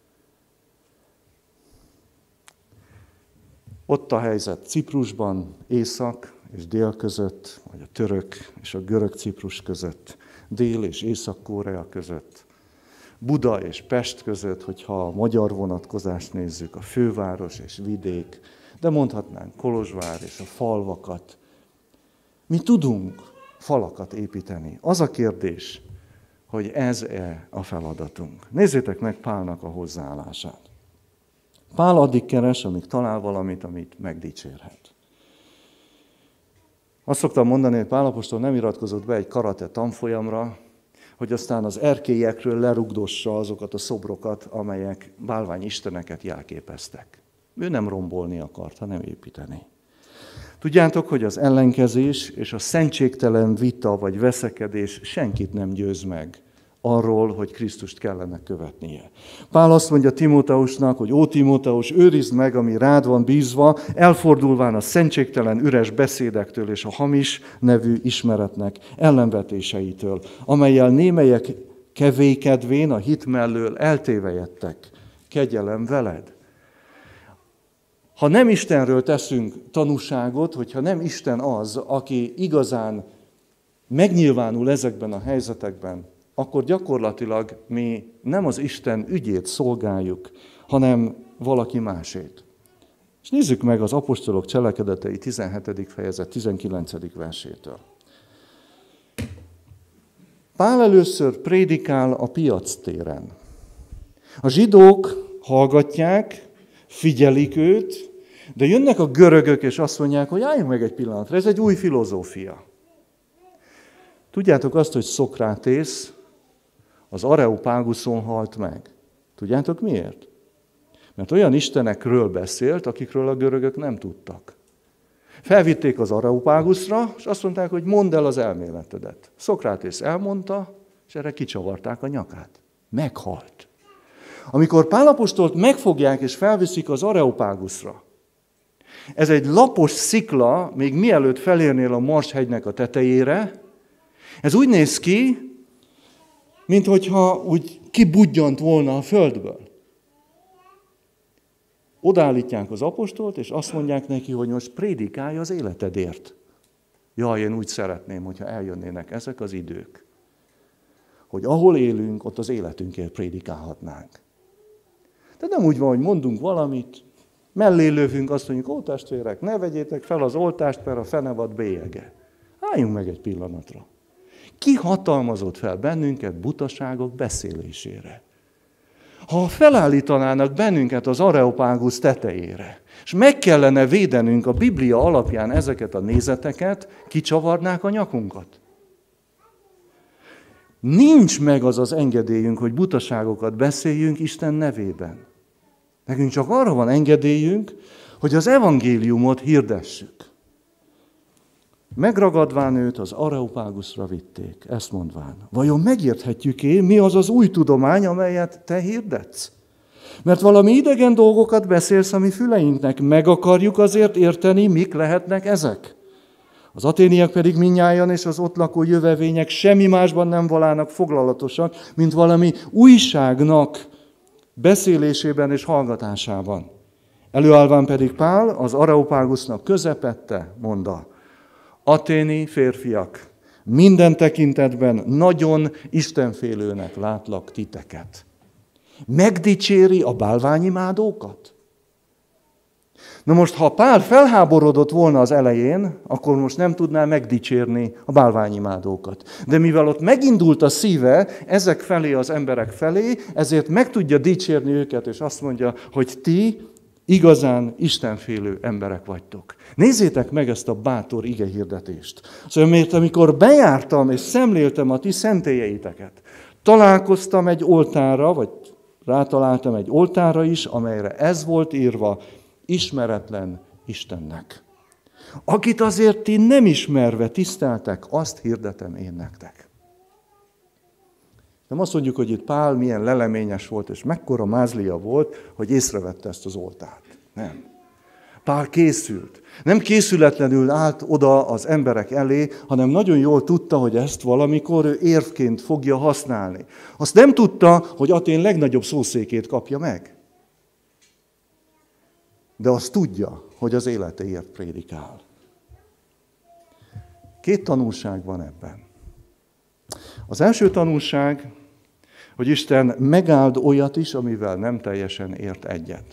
Ott a helyzet Ciprusban, észak és dél között, vagy a török és a görög Ciprus között, Dél- és Észak-Korea között, Buda és Pest között, hogyha a magyar vonatkozást nézzük, a főváros és vidék, de mondhatnánk Kolozsvár és a falvakat. Mi tudunk falakat építeni. Az a kérdés, hogy ez-e a feladatunk. Nézzétek meg Pálnak a hozzáállását. Pál addig keres, amíg talál valamit, amit megdicsérhet. Azt szoktam mondani, hogy Pál apostol nem iratkozott be egy karate tanfolyamra, hogy aztán az erkélyekről lerugdossa azokat a szobrokat, amelyek bálványisteneket jelképeztek. Ő nem rombolni akart, hanem építeni. Tudjátok, hogy az ellenkezés és a szentségtelen vita vagy veszekedés senkit nem győz meg arról, hogy Krisztust kellene követnie. Pál azt mondja Timóteusnak, hogy ó Timóteus, őrizd meg, ami rád van bízva, elfordulván a szentségtelen üres beszédektől és a hamis nevű ismeretnek ellenvetéseitől, amellyel némelyek kevékedvén a hit mellől eltévejedtek. Kegyelem veled. Ha nem Istenről teszünk tanúságot, hogyha nem Isten az, aki igazán megnyilvánul ezekben a helyzetekben, akkor gyakorlatilag mi nem az Isten ügyét szolgáljuk, hanem valaki másét. És nézzük meg az apostolok cselekedetei tizenhetedik fejezet tizenkilencedik versétől. Pál először prédikál a piac téren. A zsidók hallgatják, figyelik őt, de jönnek a görögök, és azt mondják, hogy álljunk meg egy pillanatra, ez egy új filozófia. Tudjátok azt, hogy Szokratész az Areopáguszon halt meg. Tudjátok miért? Mert olyan istenekről beszélt, akikről a görögök nem tudtak. Felvitték az Areopáguszra, és azt mondták, hogy mondd el az elméletedet. Szokratész elmondta, és erre kicsavarták a nyakát. Meghalt. Amikor Pál apostolt megfogják és felviszik az Areopáguszra, ez egy lapos szikla, még mielőtt felérnél a Marshegynek a tetejére, ez úgy néz ki, minthogyha úgy kibudjant volna a földből. Odaállítják az apostolt, és azt mondják neki, hogy most prédikálj az életedért. Jaj, én úgy szeretném, hogyha eljönnének ezek az idők, hogy ahol élünk, ott az életünkért prédikálhatnánk. De nem úgy van, hogy mondunk valamit, mellé lövünk, azt mondjuk, ó testvérek, ne vegyétek fel az oltást, mert a fenevad bélyege. Álljunk meg egy pillanatra. Ki hatalmazott fel bennünket butaságok beszélésére? Ha felállítanának bennünket az Areopágusz tetejére, és meg kellene védenünk a Biblia alapján ezeket a nézeteket, kicsavarnák a nyakunkat. Nincs meg az az engedélyünk, hogy butaságokat beszéljünk Isten nevében. Nekünk csak arra van engedélyünk, hogy az evangéliumot hirdessük. Megragadván őt az Areopáguszra vitték, ezt mondván. Vajon megérthetjük-e, mi az az új tudomány, amelyet te hirdetsz? Mert valami idegen dolgokat beszélsz a mi füleinknek, meg akarjuk azért érteni, mik lehetnek ezek. Az aténiak pedig mindnyájan és az ott lakó jövevények semmi másban nem valának foglalatosak, mint valami újságnak beszélésében és hallgatásában. Előállván pedig Pál az Areopágusznak közepette, mondta, aténi férfiak, minden tekintetben nagyon istenfélőnek látlak titeket. Megdicséri a bálványimádókat? Na most, ha Pál felháborodott volna az elején, akkor most nem tudná megdicsérni a bálványimádókat. De mivel ott megindult a szíve ezek felé, az emberek felé, ezért meg tudja dicsérni őket, és azt mondja, hogy ti igazán istenfélő emberek vagytok. Nézzétek meg ezt a bátor igehirdetést. Szóval mert amikor bejártam és szemléltem a ti szentélyeiteket, találkoztam egy oltárra, vagy rátaláltam egy oltárra is, amelyre ez volt írva, ismeretlen Istennek. Akit azért ti nem ismerve tiszteltek, azt hirdetem én nektek. Nem azt mondjuk, hogy itt Pál milyen leleményes volt, és mekkora mázlia volt, hogy észrevette ezt az oltárt. Nem. Pál készült. Nem készületlenül állt oda az emberek elé, hanem nagyon jól tudta, hogy ezt valamikor ő érvként fogja használni. Azt nem tudta, hogy Atén legnagyobb szószékét kapja meg. De azt tudja, hogy az életéért prédikál. Két tanulság van ebben. Az első tanulság, hogy Isten megáld olyat is, amivel nem teljesen ért egyet.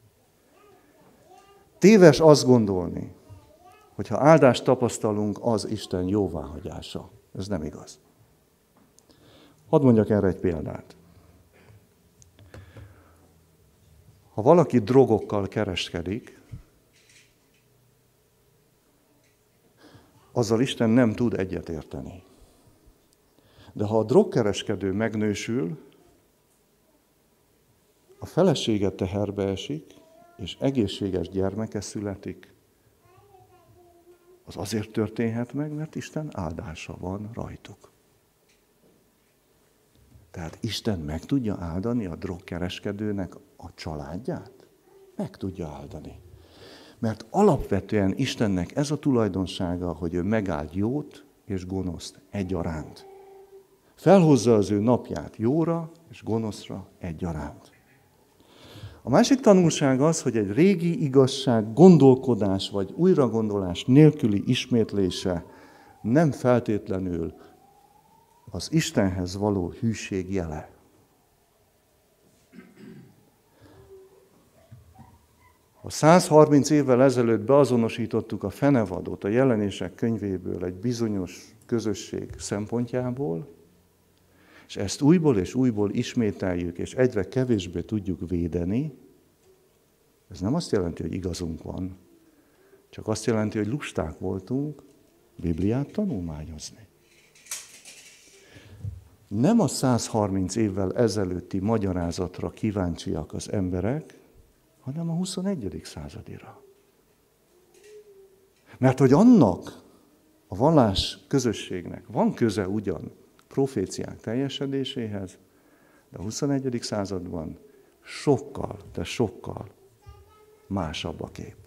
Téves azt gondolni, hogy ha áldást tapasztalunk, az Isten jóváhagyása. Ez nem igaz. Hadd mondjak erre egy példát. Ha valaki drogokkal kereskedik, azzal Isten nem tud egyetérteni. De ha a drogkereskedő megnősül, a felesége teherbe esik, és egészséges gyermeke születik, az azért történhet meg, mert Isten áldása van rajtuk. Tehát Isten meg tudja áldani a drogkereskedőnek a családját? Meg tudja áldani. Mert alapvetően Istennek ez a tulajdonsága, hogy ő megáld jót és gonoszt egyaránt. Felhozza az ő napját jóra és gonoszra egyaránt. A másik tanulság az, hogy egy régi igazság gondolkodás vagy újragondolás nélküli ismétlése nem feltétlenül az Istenhez való hűség jele. Ha száz harminc évvel ezelőtt beazonosítottuk a fenevadot a Jelenések könyvéből egy bizonyos közösség szempontjából, és ezt újból és újból ismételjük, és egyre kevésbé tudjuk védeni, ez nem azt jelenti, hogy igazunk van, csak azt jelenti, hogy lusták voltunk Bibliát tanulmányozni. Nem a száz harminc évvel ezelőtti magyarázatra kíváncsiak az emberek, hanem a huszonegyedik századira. Mert hogy annak a vallás közösségnek van köze ugyan proféciák teljesedéséhez, de a huszonegyedik században sokkal, de sokkal másabb a kép.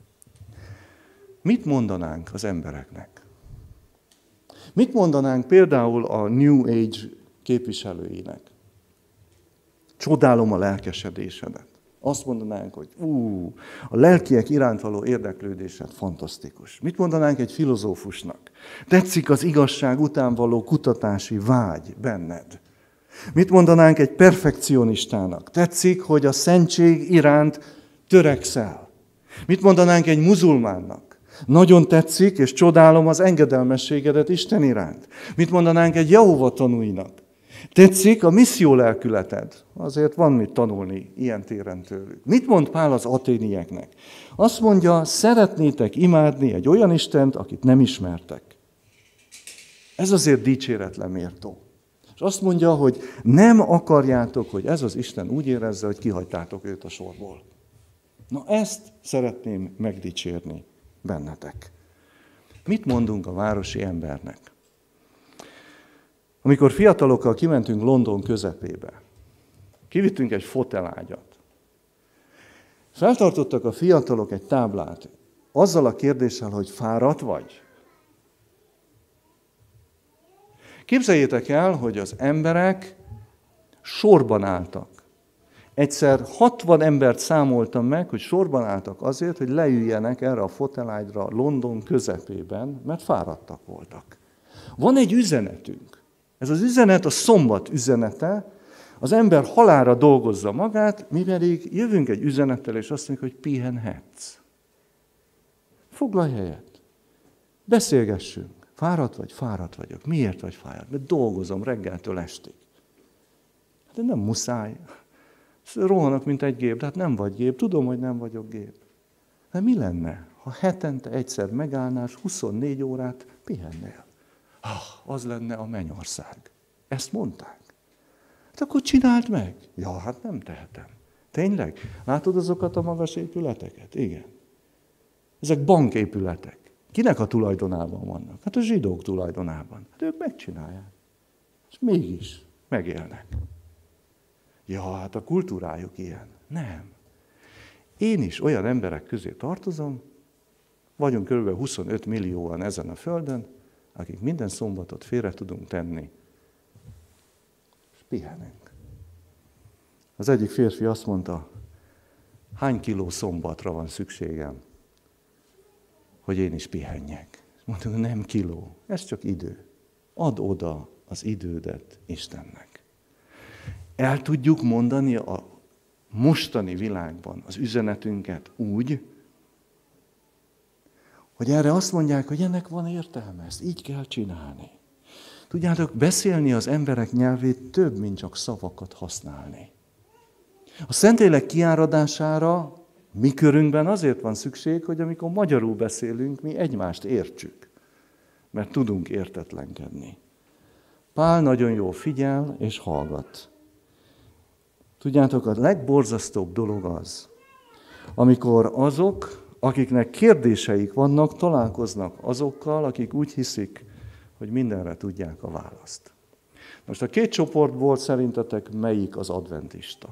Mit mondanánk az embereknek? Mit mondanánk például a New Age képviselőinek? Csodálom a lelkesedésedet. Azt mondanánk, hogy ú, a lelkiek iránt való érdeklődésed fantasztikus. Mit mondanánk egy filozófusnak? Tetszik az igazság után való kutatási vágy benned. Mit mondanánk egy perfekcionistának? Tetszik, hogy a szentség iránt törekszel. Mit mondanánk egy muzulmánnak? Nagyon tetszik, és csodálom az engedelmességedet Isten iránt. Mit mondanánk egy Jehova tanúinak? Tetszik a misszió lelkületed? Azért van mit tanulni ilyen téren tőlük. Mit mond Pál az aténieknek? Azt mondja, szeretnétek imádni egy olyan Istent, akit nem ismertek. Ez azért dicséretre méltó. És azt mondja, hogy nem akarjátok, hogy ez az Isten úgy érezze, hogy kihagytátok őt a sorból. Na ezt szeretném megdicsérni bennetek. Mit mondunk a városi embernek? Amikor fiatalokkal kimentünk London közepébe, kivittünk egy fotelágyat. Feltartottak a fiatalok egy táblát, azzal a kérdéssel, hogy fáradt vagy. Képzeljétek el, hogy az emberek sorban álltak. Egyszer hatvan embert számoltam meg, hogy sorban álltak azért, hogy leüljenek erre a fotelágyra London közepében, mert fáradtak voltak. Van egy üzenetünk. Ez az üzenet a szombat üzenete, az ember halálra dolgozza magát, mi pedig jövünk egy üzenettel, és azt mondjuk, hogy pihenhetsz. Foglalj helyet. Beszélgessünk. Fáradt vagy? Fáradt vagyok. Miért vagy fáradt? Mert dolgozom reggeltől estig. De nem muszáj. Rohanok, mint egy gép, de hát nem vagy gép. Tudom, hogy nem vagyok gép. De mi lenne, ha hetente egyszer megállnál, és huszonnégy órát pihennél? Ah, az lenne a mennyország. Ezt mondták. Hát akkor csináld meg. Ja, hát nem tehetem. Tényleg? Látod azokat a magas épületeket? Igen. Ezek banképületek. Kinek a tulajdonában vannak? Hát a zsidók tulajdonában. Hát ők megcsinálják. És mégis megélnek. Ja, hát a kultúrájuk ilyen. Nem. Én is olyan emberek közé tartozom, vagyunk kb. huszonöt millióan ezen a földön, akik minden szombatot félre tudunk tenni, és pihenünk. Az egyik férfi azt mondta, hány kiló szombatra van szükségem, hogy én is pihenjek. Mondtam, nem kiló, ez csak idő. Add oda az idődet Istennek. El tudjuk mondani a mostani világban az üzenetünket úgy, hogy erre azt mondják, hogy ennek van értelme, ezt így kell csinálni. Tudjátok, beszélni az emberek nyelvét több, mint csak szavakat használni. A Szentlélek kiáradására mi körünkben azért van szükség, hogy amikor magyarul beszélünk, mi egymást értsük, mert tudunk értetlenkedni. Pál nagyon jól figyel és hallgat. Tudjátok, a legborzasztóbb dolog az, amikor azok, akiknek kérdéseik vannak, találkoznak azokkal, akik úgy hiszik, hogy mindenre tudják a választ. Most a két csoportból szerintetek melyik az adventista?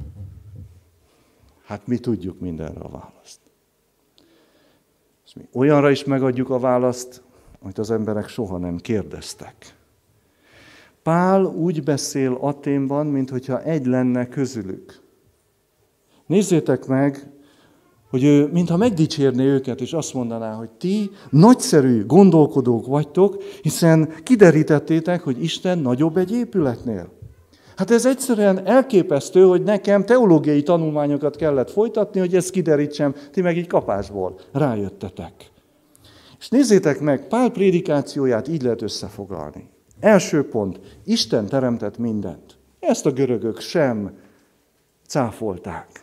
Hát mi tudjuk mindenre a választ. És mi olyanra is megadjuk a választ, amit az emberek soha nem kérdeztek. Pál úgy beszél Athénban, minthogyha egy lenne közülük. Nézzétek meg, hogy ő mintha megdicsérné őket, és azt mondaná, hogy ti nagyszerű gondolkodók vagytok, hiszen kiderítettétek, hogy Isten nagyobb egy épületnél. Hát ez egyszerűen elképesztő, hogy nekem teológiai tanulmányokat kellett folytatni, hogy ezt kiderítsem, ti meg így kapásból rájöttetek. És nézzétek meg, Pál prédikációját így lehet összefoglalni. Első pont, Isten teremtett mindent. Ezt a görögök sem cáfolták.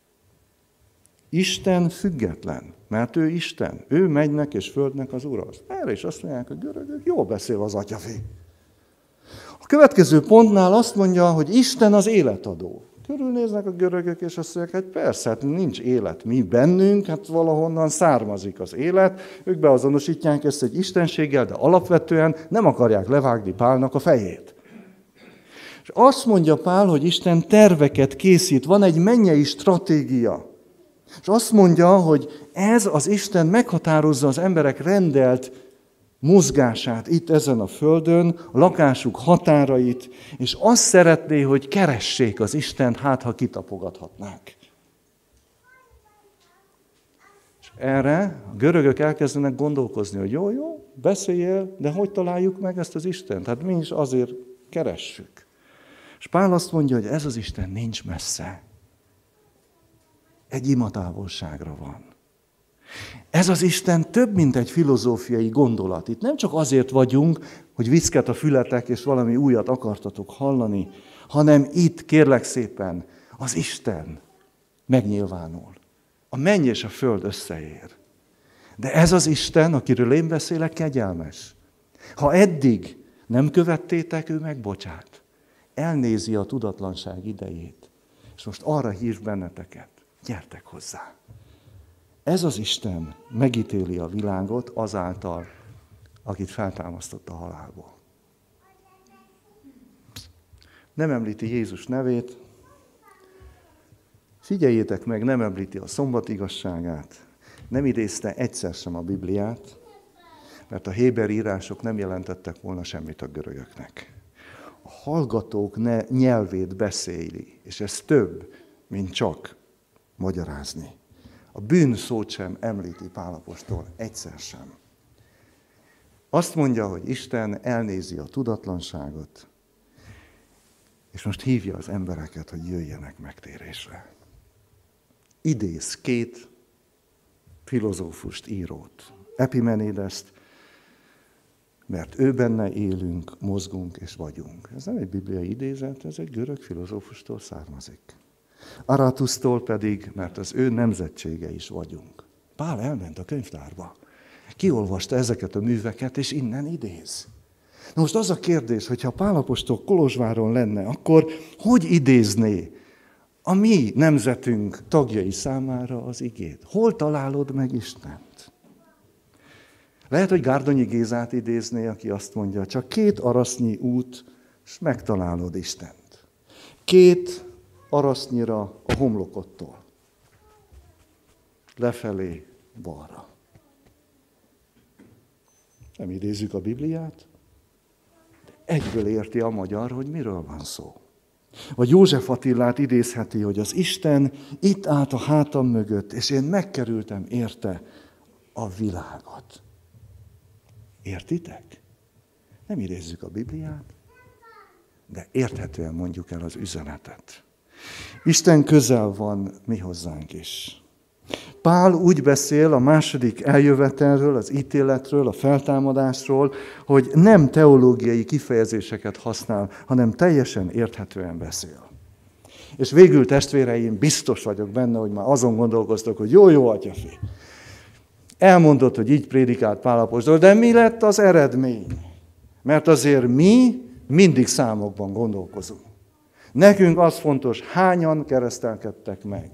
Isten független, mert ő Isten. Ő mennynek és földnek az ura. Erre is azt mondják, hogy görögök, jól beszél az atyafi. A következő pontnál azt mondja, hogy Isten az életadó. Körülnéznek a görögök, és azt mondják, hogy persze, hát nincs élet mi bennünk, hát valahonnan származik az élet. Ők beazonosítják ezt egy istenséggel, de alapvetően nem akarják levágni Pálnak a fejét. És azt mondja Pál, hogy Isten terveket készít, van egy mennyei stratégia. És azt mondja, hogy ez az Isten meghatározza az emberek rendelt mozgását itt ezen a földön, a lakásuk határait, és azt szeretné, hogy keressék az Istent, hát ha kitapogathatnák. És erre a görögök elkezdenek gondolkozni, hogy jó, jó, beszéljél, de hogy találjuk meg ezt az Istent? Hát mi is azért keressük. És Pál azt mondja, hogy ez az Isten nincs messze. Egy imatávolságra van. Ez az Isten több, mint egy filozófiai gondolat. Itt nem csak azért vagyunk, hogy viszket a fületek, és valami újat akartatok hallani, hanem itt, kérlek szépen, az Isten megnyilvánul. A menny és a föld összeér. De ez az Isten, akiről én beszélek, kegyelmes. Ha eddig nem követtétek, ő megbocsát. Elnézi a tudatlanság idejét. És most arra hív benneteket. Gyertek hozzá. Ez az Isten megítéli a világot azáltal, akit feltámasztott a halálból. Nem említi Jézus nevét. Figyeljétek meg, nem említi a szombat igazságát. Nem idézte egyszer sem a Bibliát, mert a héber írások nem jelentettek volna semmit a görögöknek. A hallgatók ne nyelvét beszéli, és ez több, mint csak magyarázni. A bűn szót sem említi Pál apostol, egyszer sem. Azt mondja, hogy Isten elnézi a tudatlanságot, és most hívja az embereket, hogy jöjjenek megtérésre. Idéz két filozófust, írót, Epimenédeszt, mert ő benne élünk, mozgunk és vagyunk. Ez nem egy bibliai idézet, ez egy görög filozófustól származik. Aratusztól pedig, mert az ő nemzetsége is vagyunk. Pál elment a könyvtárba, kiolvasta ezeket a műveket, és innen idéz. Na most az a kérdés, hogyha Pál apostol Kolozsváron lenne, akkor hogy idézné a mi nemzetünk tagjai számára az igét? Hol találod meg Istent? Lehet, hogy Gárdonyi Gézát idézné, aki azt mondja, csak két arasznyi út, és megtalálod Istent. Két arasznyira a homlokottól. Lefelé, balra. Nem idézzük a Bibliát, de egyből érti a magyar, hogy miről van szó. Vagy József Attilát idézheti, hogy az Isten itt állt a hátam mögött, és én megkerültem érte a világot. Értitek? Nem idézzük a Bibliát, de érthetően mondjuk el az üzenetet. Isten közel van mi hozzánk is. Pál úgy beszél a második eljövetelről, az ítéletről, a feltámadásról, hogy nem teológiai kifejezéseket használ, hanem teljesen érthetően beszél. És végül, testvéreim, biztos vagyok benne, hogy már azon gondolkoztok, hogy jó-jó, atyafi. Elmondott, hogy így prédikált Pál apostol, de mi lett az eredmény? Mert azért mi mindig számokban gondolkozunk. Nekünk az fontos, hányan keresztelkedtek meg.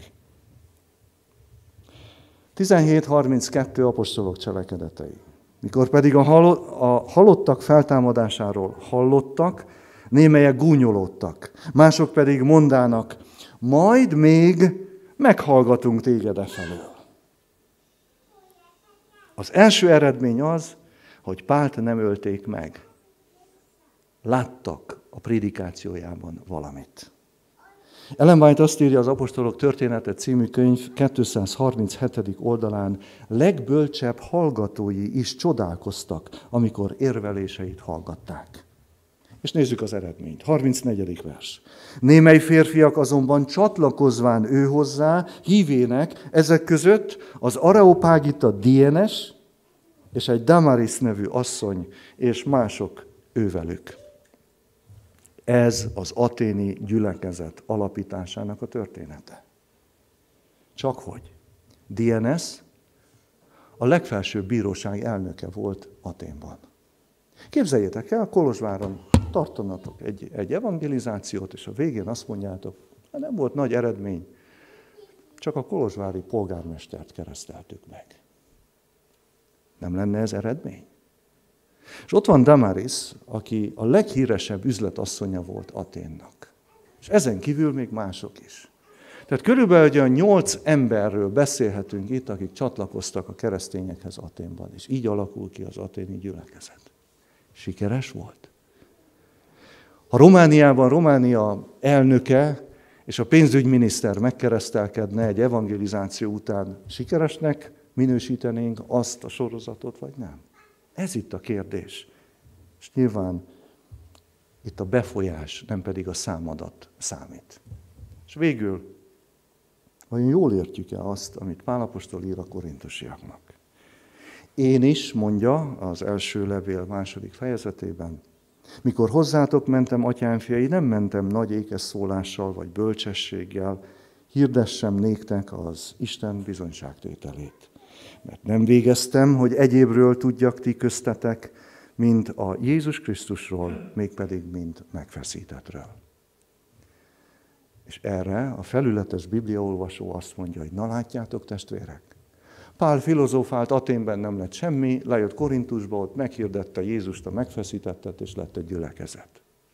tizenhét harminckettő apostolok cselekedetei. Mikor pedig a halottak feltámadásáról hallottak, némelyek gúnyolódtak, mások pedig mondának, majd még meghallgatunk téged e felől. Az első eredmény az, hogy Pált nem ölték meg. Láttak a prédikációjában valamit. Ellen White azt írja az Apostolok története című könyv kétszázharminchetedik oldalán, legbölcsebb hallgatói is csodálkoztak, amikor érveléseit hallgatták. És nézzük az eredményt. harmincnegyedik vers. Némely férfiak azonban csatlakozván ő hozzá, hívének, ezek között az Areopágita Dienes és egy Damaris nevű asszony, és mások ővelük. Ez az aténi gyülekezet alapításának a története. Csak hogy Dienes a legfelsőbb bíróság elnöke volt Aténban. Képzeljétek el, Kolozsváron tartanatok egy, egy evangelizációt, és a végén azt mondjátok, hát nem volt nagy eredmény, csak a kolozsvári polgármestert kereszteltük meg. Nem lenne ez eredmény? És ott van Damaris, aki a leghíresebb üzletasszonya volt Aténnak. És ezen kívül még mások is. Tehát körülbelül olyan nyolc emberről beszélhetünk itt, akik csatlakoztak a keresztényekhez Aténban, és így alakul ki az aténi gyülekezet. Sikeres volt. Ha Romániában Románia elnöke és a pénzügyminiszter megkeresztelkedne egy evangelizáció után, sikeresnek minősítenénk azt a sorozatot, vagy nem? Ez itt a kérdés. És nyilván itt a befolyás, nem pedig a számadat számít. És végül, vajon jól értjük-e azt, amit Pál apostol ír a korintusiaknak? Én is, mondja az első levél második fejezetében, mikor hozzátok mentem, atyámfiai, nem mentem nagy ékes szólással vagy bölcsességgel, hirdessem néktek az Isten bizonyságtételét. Mert nem végeztem, hogy egyébről tudjak ti köztetek, mint a Jézus Krisztusról, mégpedig mint megfeszítettről. És erre a felületes bibliaolvasó azt mondja, hogy na látjátok, testvérek, Pál filozófált, Aténben nem lett semmi, lejött Korintusba, ott meghirdette Jézust, a megfeszítettet, és lett egy gyülekezet.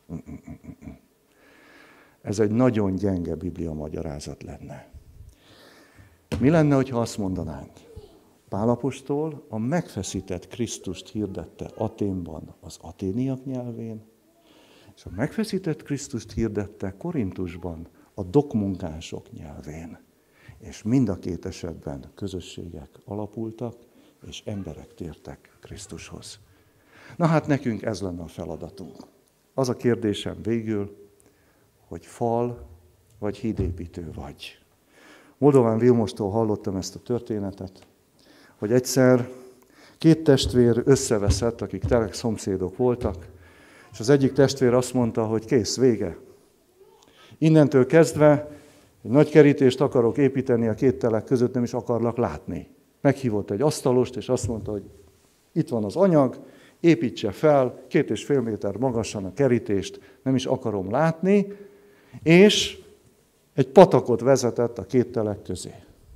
Ez egy nagyon gyenge biblia magyarázat lenne. Mi lenne, hogyha azt mondanánk? Pál apostol a megfeszített Krisztust hirdette Aténban az aténiak nyelvén, és a megfeszített Krisztust hirdette Korintusban a dokmunkások nyelvén. És mind a két esetben közösségek alapultak, és emberek tértek Krisztushoz. Na hát nekünk ez lenne a feladatunk. Az a kérdésem végül, hogy fal vagy hídépítő vagy. Moldován Vilmostól hallottam ezt a történetet, hogy egyszer két testvér összeveszett, akik telek szomszédok voltak, és az egyik testvér azt mondta, hogy kész, vége. Innentől kezdve egy nagy kerítést akarok építeni a két telek között, nem is akarlak látni. Meghívott egy asztalost, és azt mondta, hogy itt van az anyag, építse fel két és fél méter magasan a kerítést, nem is akarom látni, és egy patakot vezetett a két telek közé.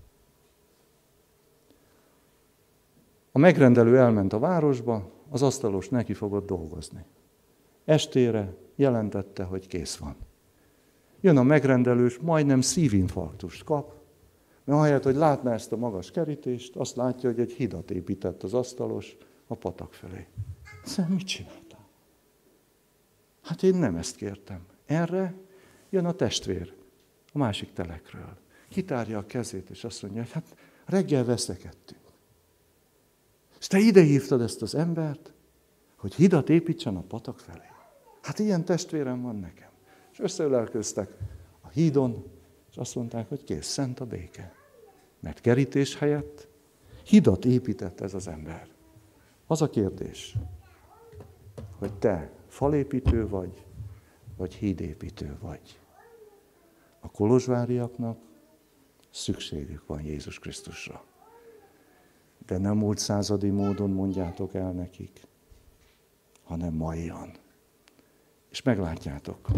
A megrendelő elment a városba, az asztalos neki fogott dolgozni. Estére jelentette, hogy kész van. Jön a megrendelős, majdnem szívinfarktust kap, mert ahelyett, hogy látná ezt a magas kerítést, azt látja, hogy egy hidat épített az asztalos a patak felé. Szóval mit csináltál? Hát én nem ezt kértem. Erre jön a testvér a másik telekről. Kitárja a kezét, és azt mondja, hogy hát reggel veszekedtünk. És te ide hívtad ezt az embert, hogy hidat építsen a patak felé. Hát ilyen testvérem van nekem. És összeölelkeztek a hídon, és azt mondták, hogy kész, szent a béke. Mert kerítés helyett hidat épített ez az ember. Az a kérdés, hogy te falépítő vagy, vagy hídépítő vagy. A kolozsváriaknak szükségük van Jézus Krisztusra. De nem múlt századi módon mondjátok el nekik, hanem maian. És meglátjátok.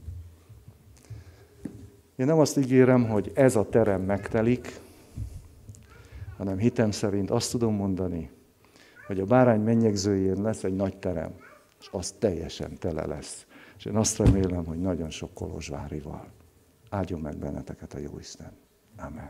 Én nem azt ígérem, hogy ez a terem megtelik, hanem hitem szerint azt tudom mondani, hogy a bárány mennyegzőjén lesz egy nagy terem, és az teljesen tele lesz. És én azt remélem, hogy nagyon sok kolozsvárival. Áldjon meg benneteket a Jóisten. Amen.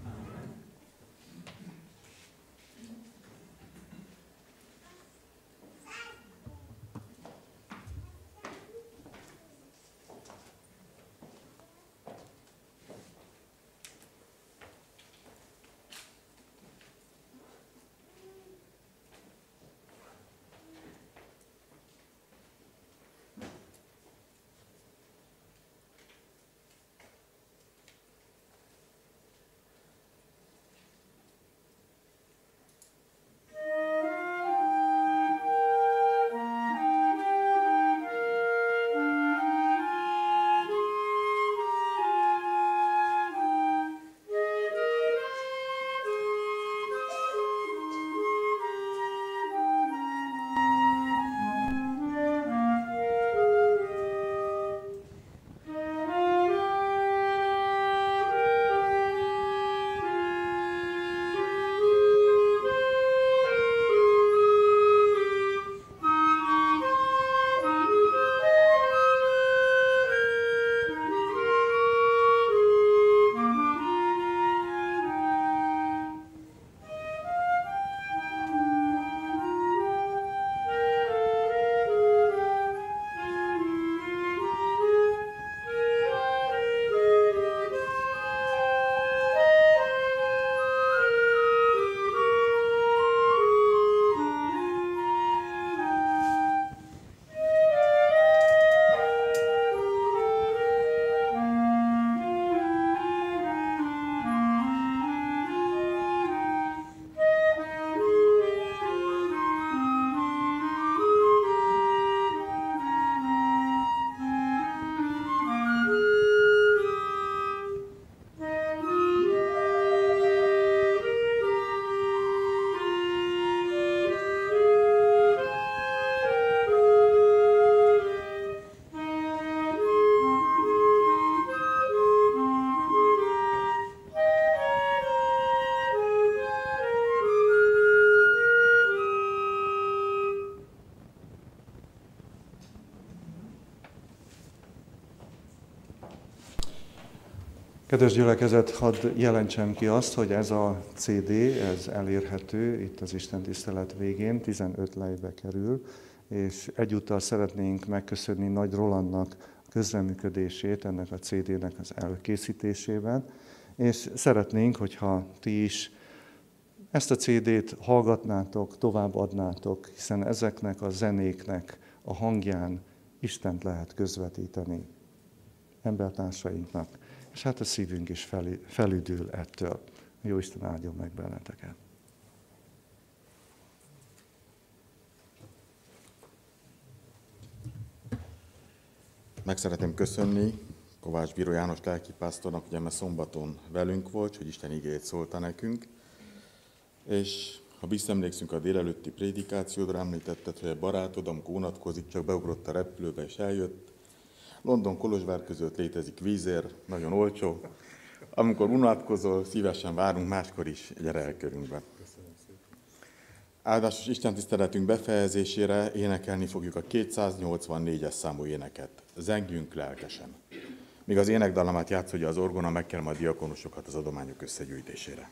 Kedves gyülekezet, hadd jelentsem ki azt, hogy ez a cé dé, ez elérhető itt az istentisztelet végén, tizenöt lejbe kerül, és egyúttal szeretnénk megköszönni Nagy Rolandnak a közreműködését ennek a cé dének az elkészítésében, és szeretnénk, hogyha ti is ezt a cé dét hallgatnátok, továbbadnátok, hiszen ezeknek a zenéknek a hangján Istent lehet közvetíteni embertársainknak. És hát a szívünk is fel, felüdül ettől. Jó Isten áldjon meg benneteket. Meg szeretném köszönni Kovács Bíró János lelkipásztornak, hogy eme szombaton velünk volt, hogy Isten igéjét szólta nekünk. És Ha visszaemlékszünk a délelőtti prédikációdra, említetted, hogy egy barátod, amikor unatkozik, csak beugrott a repülőbe és eljött. London-Kolozsvár között létezik vízér, nagyon olcsó. Amikor unatkozol, szívesen várunk máskor is, gyere el körünkbe. Áldásos Isten tiszteletünk befejezésére énekelni fogjuk a kétszáznyolcvannégyes számú éneket. Zengjünk lelkesen. Míg az énekdallamát játszódja az orgona, megkérem a diakonusokat az adományok összegyűjtésére.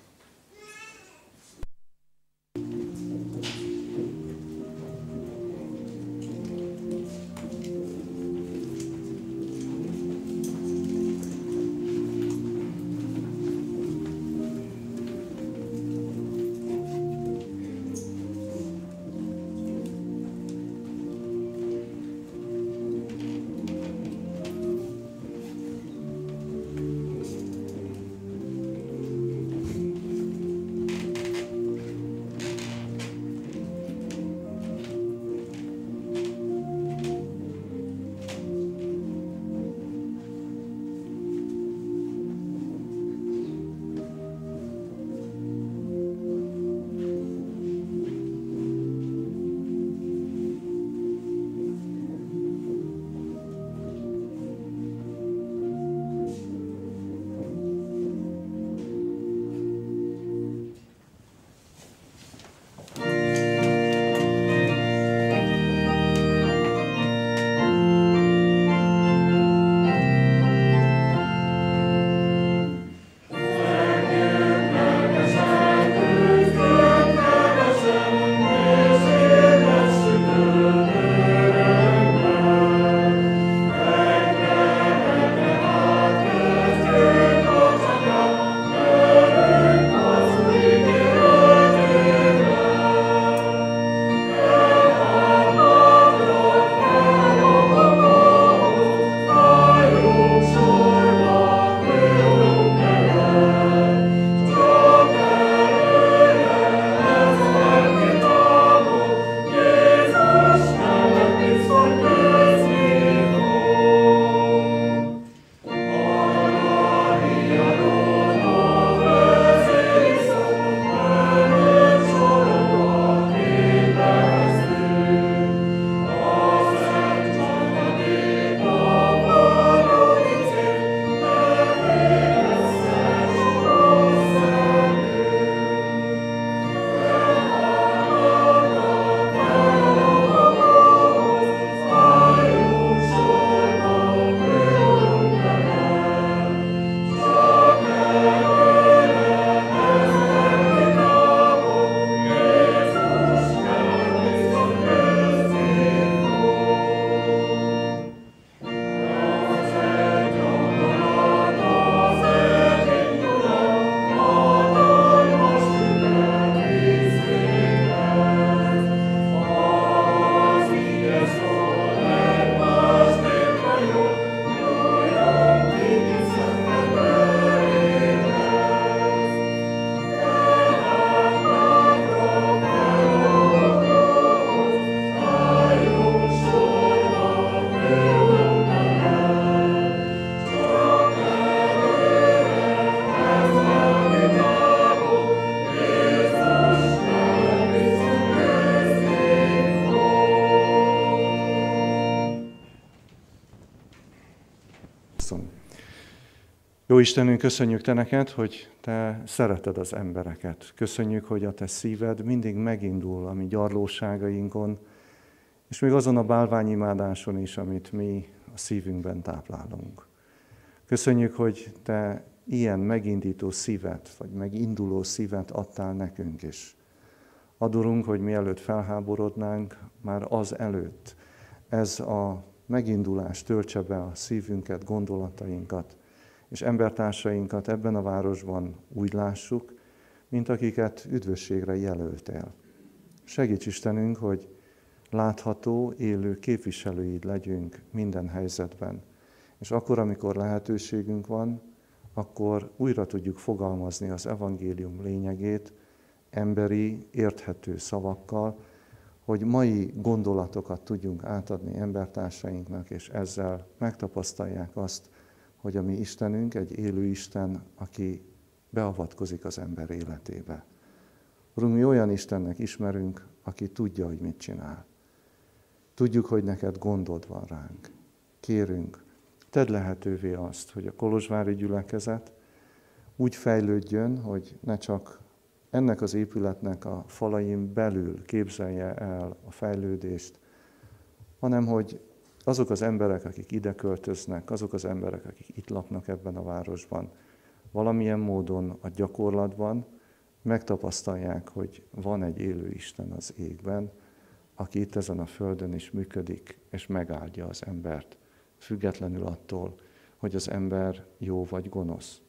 Jó Istenünk, köszönjük Te neked, hogy Te szereted az embereket. Köszönjük, hogy a Te szíved mindig megindul a mi gyarlóságainkon, és még azon a bálványimádáson is, amit mi a szívünkben táplálunk. Köszönjük, hogy Te ilyen megindító szívet, vagy meginduló szívet adtál nekünk is. Adorunk, hogy mielőtt felháborodnánk, már az előtt ez a megindulás töltse be a szívünket, gondolatainkat, és embertársainkat ebben a városban úgy lássuk, mint akiket üdvösségre jelöltél. Segíts Istenünk, hogy látható, élő képviselőid legyünk minden helyzetben. És akkor, amikor lehetőségünk van, akkor újra tudjuk fogalmazni az evangélium lényegét emberi, érthető szavakkal, hogy mai gondolatokat tudjunk átadni embertársainknak, és ezzel megtapasztalják azt, hogy a mi Istenünk egy élő Isten, aki beavatkozik az ember életébe. Urunk, mi olyan Istennek ismerünk, aki tudja, hogy mit csinál. Tudjuk, hogy neked gondod van ránk. Kérünk, tedd lehetővé azt, hogy a kolozsvári gyülekezet úgy fejlődjön, hogy ne csak ennek az épületnek a falain belül képzelje el a fejlődést, hanem hogy azok az emberek, akik ide költöznek, azok az emberek, akik itt laknak ebben a városban, valamilyen módon a gyakorlatban megtapasztalják, hogy van egy élő Isten az égben, aki itt ezen a földön is működik, és megáldja az embert, függetlenül attól, hogy az ember jó vagy gonosz.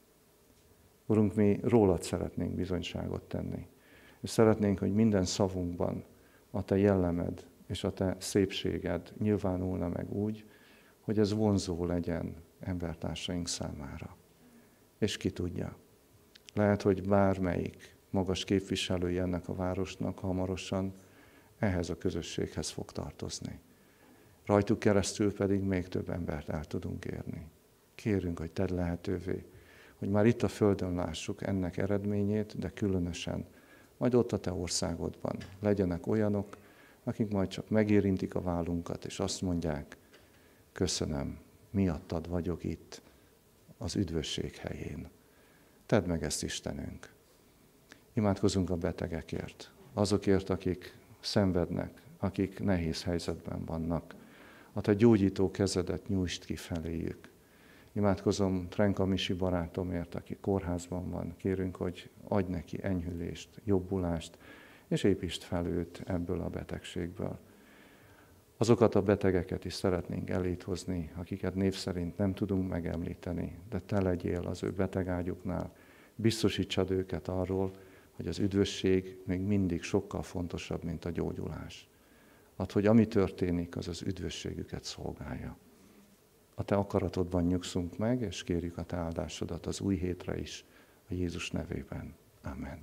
Urunk, mi rólad szeretnénk bizonyságot tenni, és szeretnénk, hogy minden szavunkban a te jellemed és a te szépséged nyilvánulna meg úgy, hogy ez vonzó legyen embertársaink számára. És ki tudja, lehet, hogy bármelyik magas képviselője ennek a városnak hamarosan ehhez a közösséghez fog tartozni. Rajtuk keresztül pedig még több embert el tudunk érni. Kérünk, hogy tedd lehetővé, hogy már itt a földön lássuk ennek eredményét, de különösen majd ott a te országodban legyenek olyanok, akik majd csak megérintik a vállunkat, és azt mondják, köszönöm, miattad vagyok itt az üdvösség helyén. Tedd meg ezt, Istenünk. Imádkozunk a betegekért, azokért, akik szenvednek, akik nehéz helyzetben vannak. A te gyógyító kezedet nyújtsd ki feléjük. Imádkozom Trenka Misi barátomért, aki kórházban van. Kérünk, hogy adj neki enyhülést, jobbulást, és építsd fel őt ebből a betegségből. Azokat a betegeket is szeretnénk elét hozni, akiket név szerint nem tudunk megemlíteni, de te legyél az ő betegágyuknál. Biztosítsad őket arról, hogy az üdvösség még mindig sokkal fontosabb, mint a gyógyulás. Add, hogy ami történik, az az üdvösségüket szolgálja. A te akaratodban nyugszunk meg, és kérjük a te áldásodat az új hétre is, a Jézus nevében. Amen.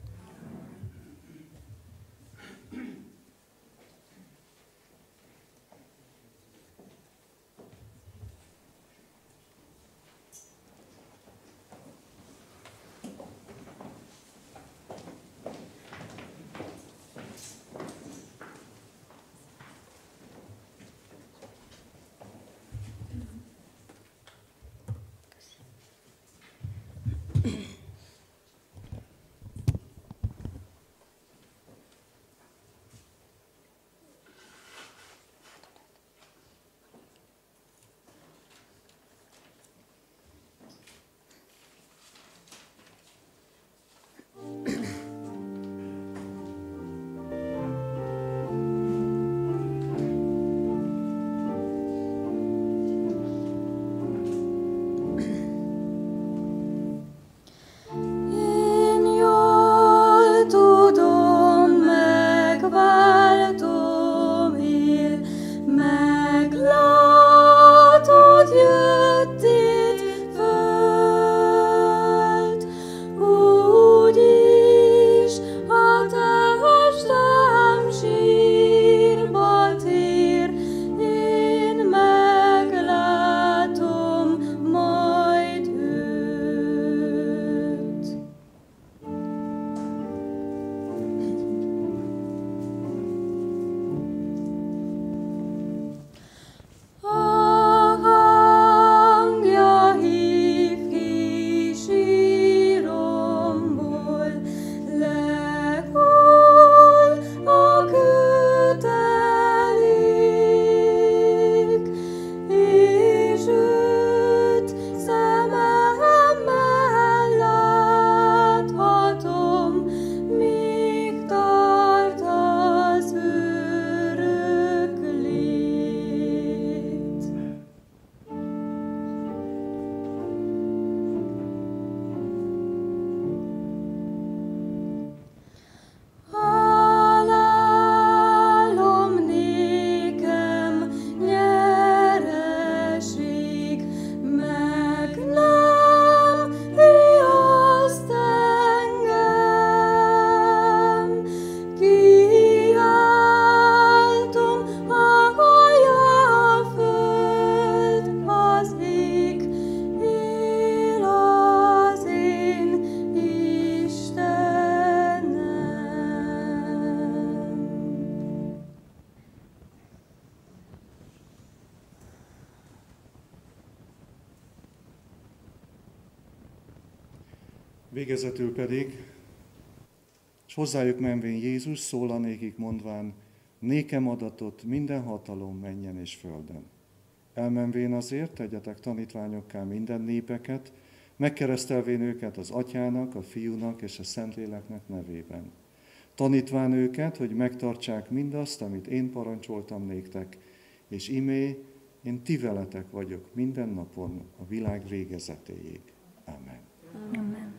Végezetül pedig, és hozzájuk menvén Jézus szólanékig mondván, nékem adatot minden hatalom mennyen és földön. Elmenvén azért tegyetek tanítványokká minden népeket, megkeresztelvén őket az Atyának, a Fiúnak és a Szentléleknek nevében. Tanítván őket, hogy megtartsák mindazt, amit én parancsoltam néktek, és imé, én ti veletek vagyok minden napon a világ végezetéig. Amen. Amen.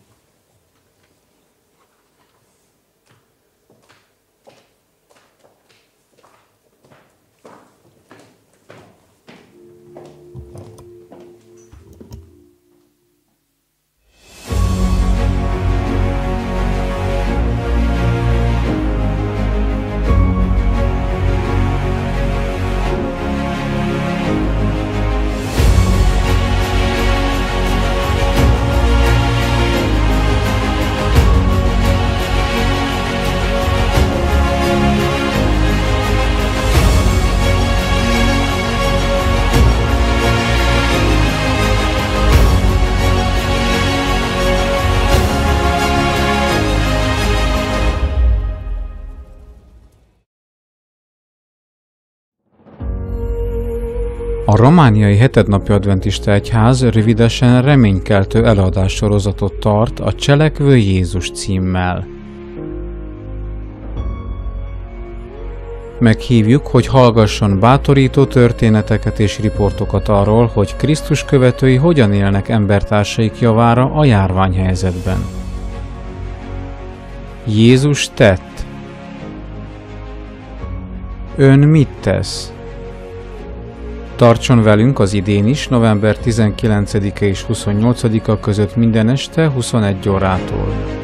A romániai hetednapi adventista egyház rövidesen reménykeltő előadássorozatot tart a Cselekvő Jézus címmel. Meghívjuk, hogy hallgasson bátorító történeteket és riportokat arról, hogy Krisztus követői hogyan élnek embertársaik javára a járványhelyzetben. Jézus tett. Ön mit tesz? Tartson velünk az idén is, november tizenkilencedike és huszonnyolcadika között minden este huszonegy órától.